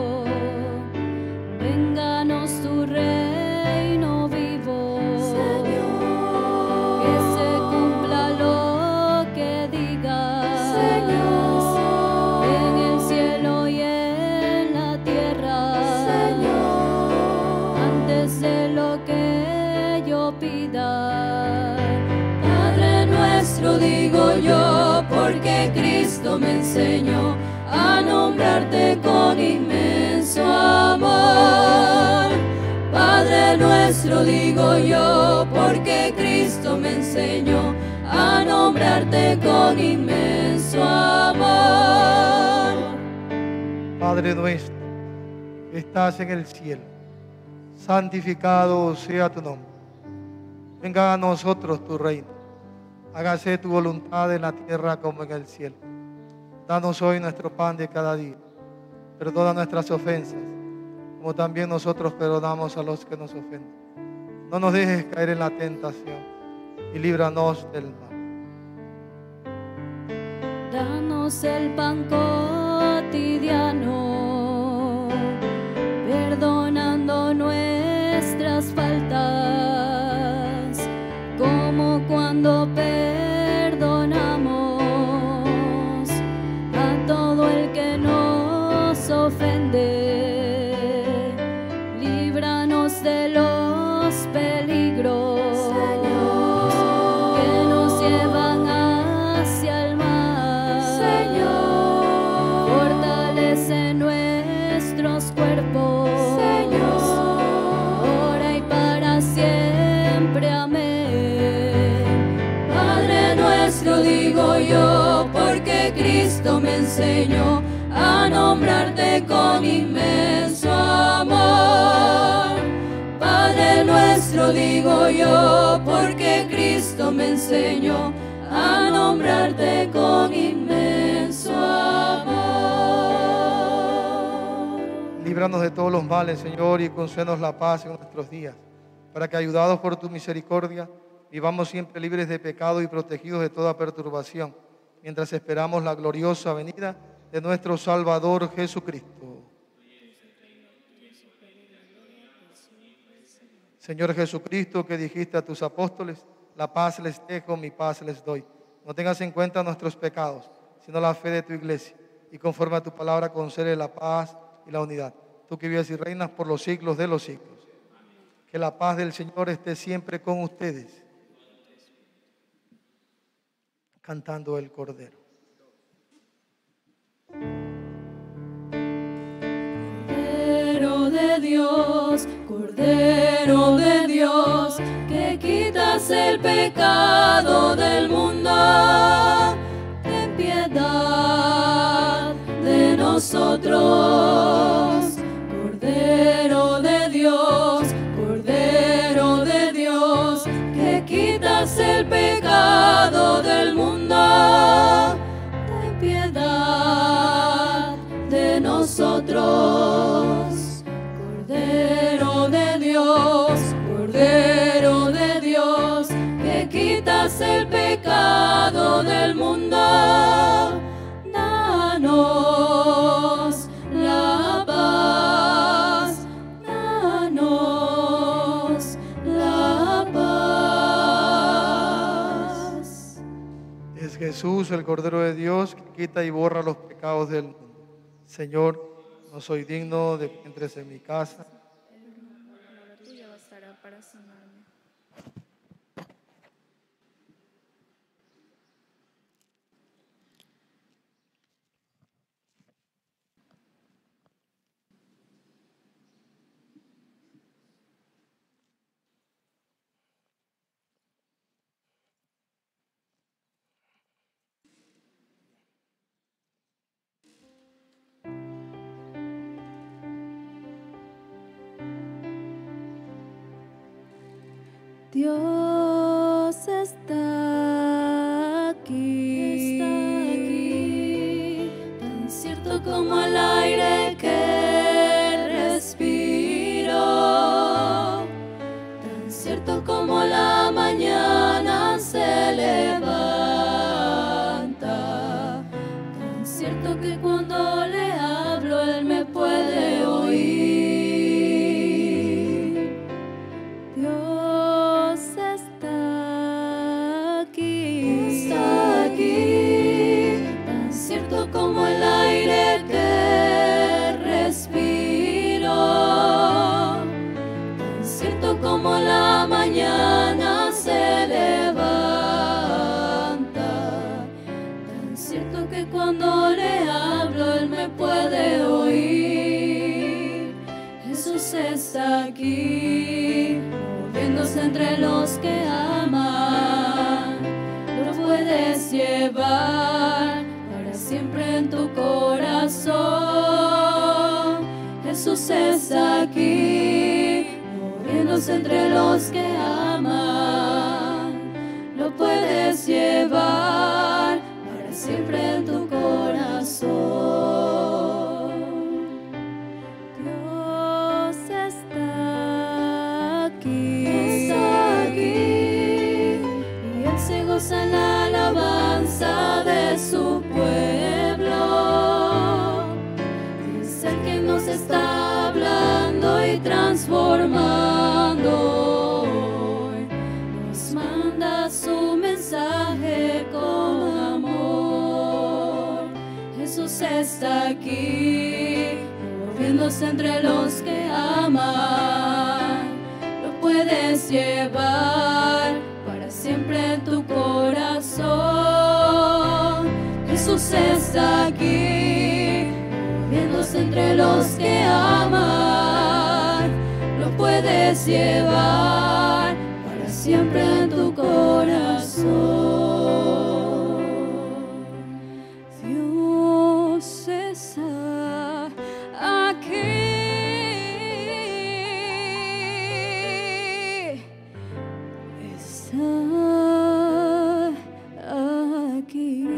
Vénganos tu reino vivo, Señor, que se cumpla lo que digas, Señor, en el cielo y en la tierra, Señor, antes de lo que yo pida. Padre nuestro digo yo, porque Cristo me enseñó a nombrarte con inmenso amor. Padre nuestro digo yo, porque Cristo me enseñó a nombrarte con inmenso amor. Padre nuestro, que estás en el cielo, santificado sea tu nombre. Venga a nosotros tu reino. Hágase tu voluntad en la tierra como en el cielo. Danos hoy nuestro pan de cada día. Perdona nuestras ofensas, como también nosotros perdonamos a los que nos ofenden. No nos dejes caer en la tentación y líbranos del mal. Danos el pan cotidiano, perdonando nuestras faltas, como cuando perdonamos a todo el que nos ofende. Líbranos de los peligros, Señor, que nos llevan hacia el mal. Señor, fortalece nuestros cuerpos, Señor, ahora y para siempre. Amén. Padre nuestro digo yo, porque Cristo me enseñó a nombrarte con inmenso amor. Padre nuestro digo yo, porque Cristo me enseñó a nombrarte con inmenso amor. Líbranos de todos los males, Señor, y concédenos la paz en nuestros días, para que, ayudados por tu misericordia, vivamos siempre libres de pecado y protegidos de toda perturbación, mientras esperamos la gloriosa venida de nuestro Salvador Jesucristo. Señor Jesucristo, que dijiste a tus apóstoles, la paz les dejo, mi paz les doy. No tengas en cuenta nuestros pecados, sino la fe de tu iglesia, y conforme a tu palabra concede la paz y la unidad. Tú que vives y reinas por los siglos de los siglos. Que la paz del Señor esté siempre con ustedes. Cantando el Cordero. Cordero de Dios, que quitas el pecado del mundo, ten piedad de nosotros. Cordero de Dios, que quitas el pecado del mundo, ten piedad de nosotros. Cordero de Dios, que quitas el pecado del mundo, danos la paz, danos la paz. Es Jesús, el Cordero de Dios, que quita y borra los pecados del mundo. Señor, no soy digno de que entres en mi casa. La tuya bastará para sanarme. Dios está aquí, tan cierto como el aire que respiro, tan cierto como la mañana se levanta, tan cierto que cuando le hablo Él me puede oír. Dios está aquí, tan cierto como el aire que respiro, tan cierto como la mañana se levanta, tan cierto que cuando le hablo Él me puede oír. Jesús está aquí, moviéndose entre los que aman. Lo puedes llevar para siempre en tu corazón. Jesús está aquí, moviéndose entre los que aman. Lo puedes llevar para siempre en tu corazón. Dios está aquí, y Él se goza en la alabanza de su pueblo. Es el que nos está hablando y transformando hoy. Nos manda su mensaje con amor. Jesús está aquí, moviéndose entre los que aman. Lo puedes llevar para siempre en tu corazón. Jesús está aquí, moviéndose entre los que aman. Lo puedes llevar para siempre en tu corazón. Dios está aquí. Está aquí.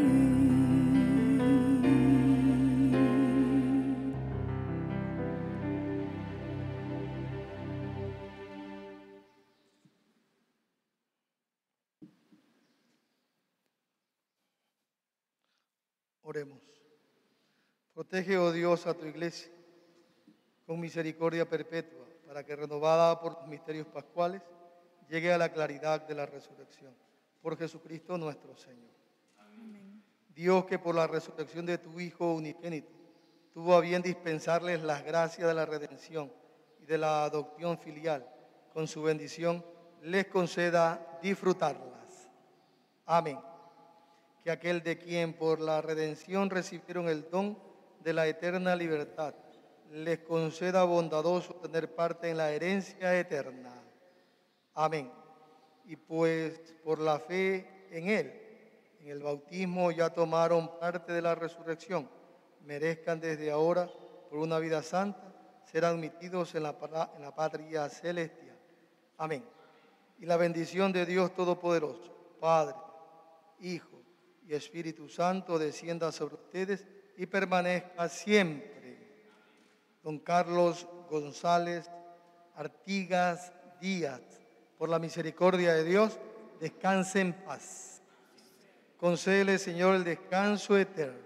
Oremos. Protege, oh Dios, a tu iglesia con misericordia perpetua, para que renovada por los misterios pascuales, llegue a la claridad de la resurrección. Por Jesucristo nuestro Señor. Amén. Dios, que por la resurrección de tu Hijo unigénito tuvo a bien dispensarles las gracias de la redención y de la adopción filial, con su bendición les conceda disfrutarlas. Amén. Que aquel de quien por la redención recibieron el don de la eterna libertad, les conceda bondadoso tener parte en la herencia eterna. Amén. Y pues por la fe en Él, en el bautismo ya tomaron parte de la resurrección, merezcan desde ahora, por una vida santa, ser admitidos en la patria celestial. Amén. Y la bendición de Dios Todopoderoso, Padre, Hijo y Espíritu Santo, descienda sobre ustedes y permanezca siempre. Don Carlos González Artigas Díaz, por la misericordia de Dios, descanse en paz. Concédele, Señor, el descanso eterno.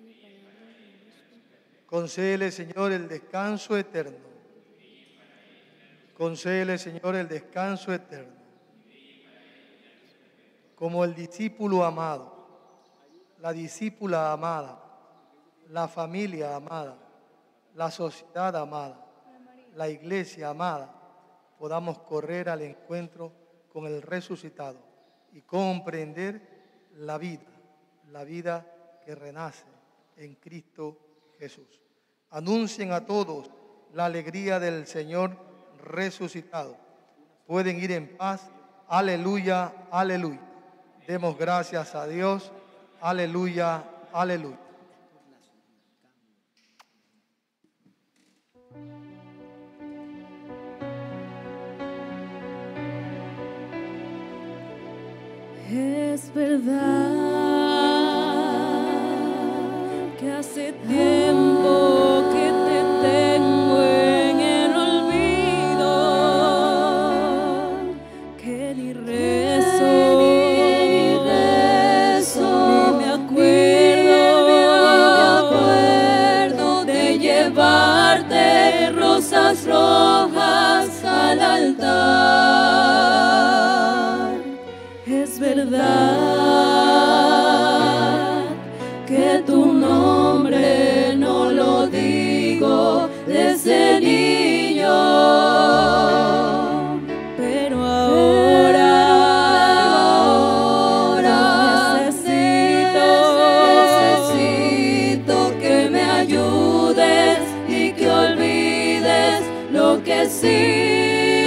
Concédele, Señor, el descanso eterno. Concédele, Señor, el descanso eterno. Como el discípulo amado, la discípula amada, la familia amada, la sociedad amada, la iglesia amada, podamos correr al encuentro con el resucitado y comprender la vida que renace en Cristo Jesús. Anuncien a todos la alegría del Señor resucitado. Pueden ir en paz. Aleluya, aleluya. Demos gracias a Dios. Aleluya, aleluya. Es verdad que hace tiempo que te tengo en el olvido, que ni rezo, ni me acuerdo de llevarte rosas rojas al altar. Es verdad que tu nombre no lo digo desde niño, pero ahora necesito que me ayudes y que olvides lo que he sido.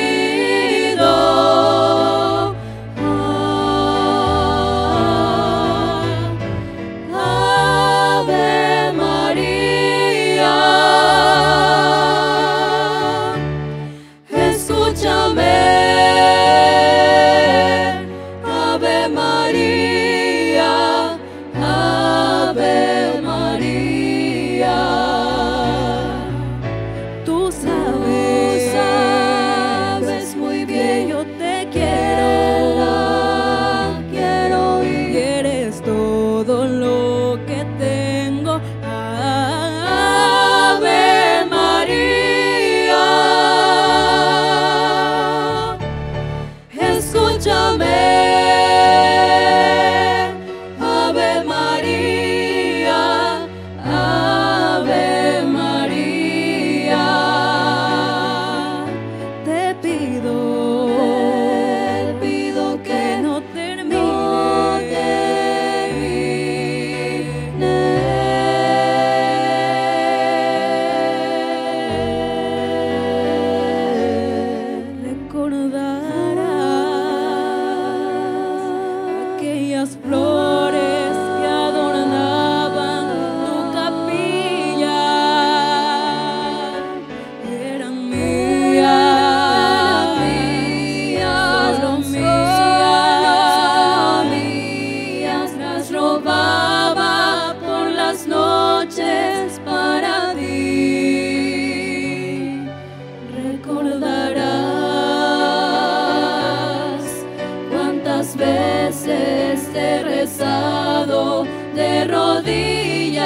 De rodillas,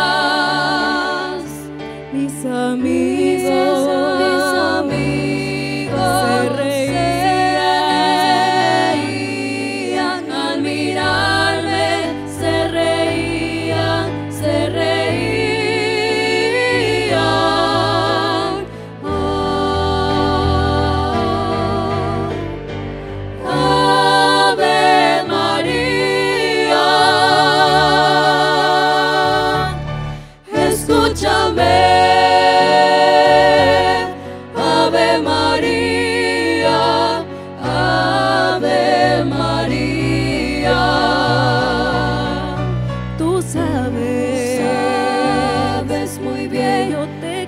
mis amigos se reían al mirarme, se reían. Ave María. Escúchame, Ave María, Ave María. Tú sabes muy bien, yo te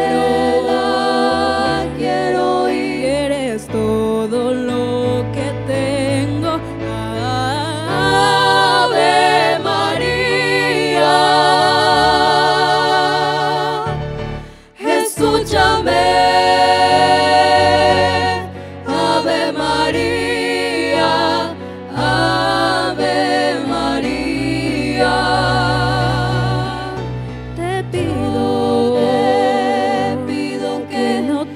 quiero oír. Eres todo lo que tengo. Ave María. Escúchame, Ave María, Ave María. Te pido que no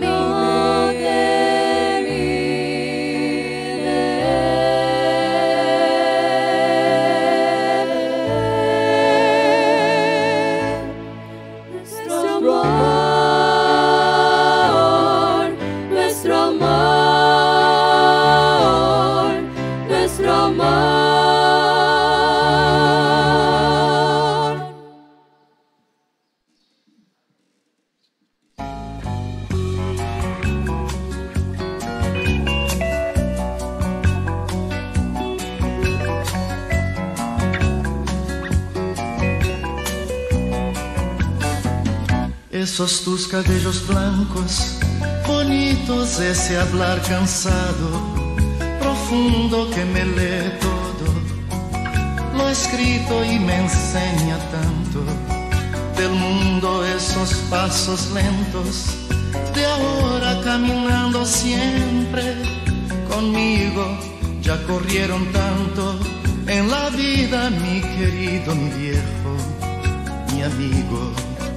nuestro amor. Esos tus cabellos blancos, bonitos, ese hablar cansado, profundo que me lee todo, escrito y me enseña tanto del mundo esos pasos lentos de ahora caminando siempre conmigo. Ya corrieron tanto en la vida, mi querido, mi viejo, mi amigo.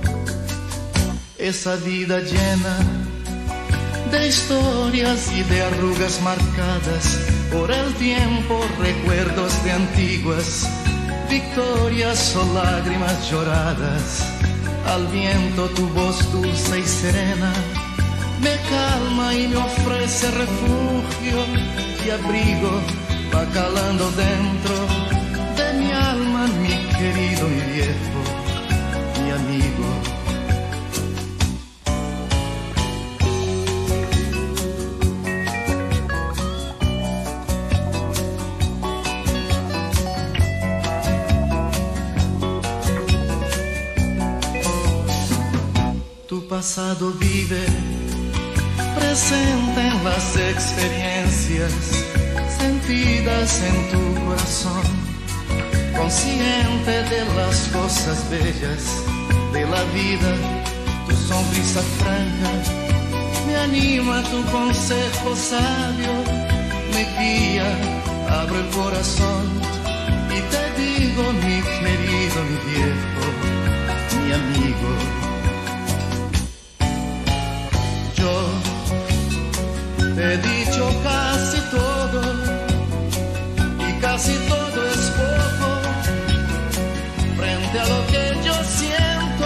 Esa vida llena de historias y de arrugas marcadas por el tiempo, recuerdos de antiguas victorias o lágrimas lloradas. Al viento tu voz dulce y serena me calma y me ofrece refugio y abrigo, va calando dentro de mi alma, mi querido, mi viejo, mi amigo. Tu pasado vive presente en las experiencias sentidas en tu corazón, consciente de las cosas bellas de la vida. Tu sonrisa franca me anima, tu consejo sabio me guía. Abro el corazón y te digo, mi querido, mi viejo, mi amigo. Yo te he dicho casi todo y casi todo es poco frente a lo que yo siento.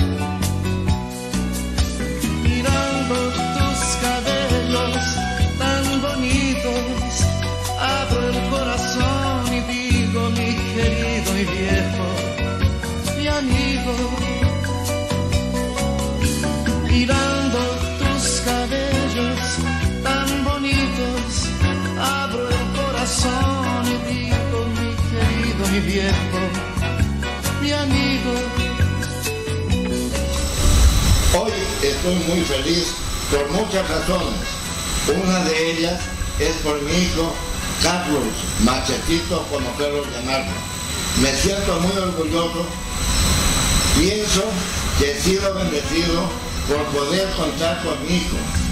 Mirando tus cabellos tan bonitos, abro el corazón y digo, mi querido, mi viejo, mi amigo. Mirando tus cabellos tan bonitos, abro el corazón y digo, mi querido, mi viejo, mi amigo. Hoy estoy muy feliz por muchas razones. Una de ellas es por mi hijo Carlos, Machetito, como quiero llamarlo. Me siento muy orgulloso. Pienso que he sido bendecido por poder contar con mi hijo.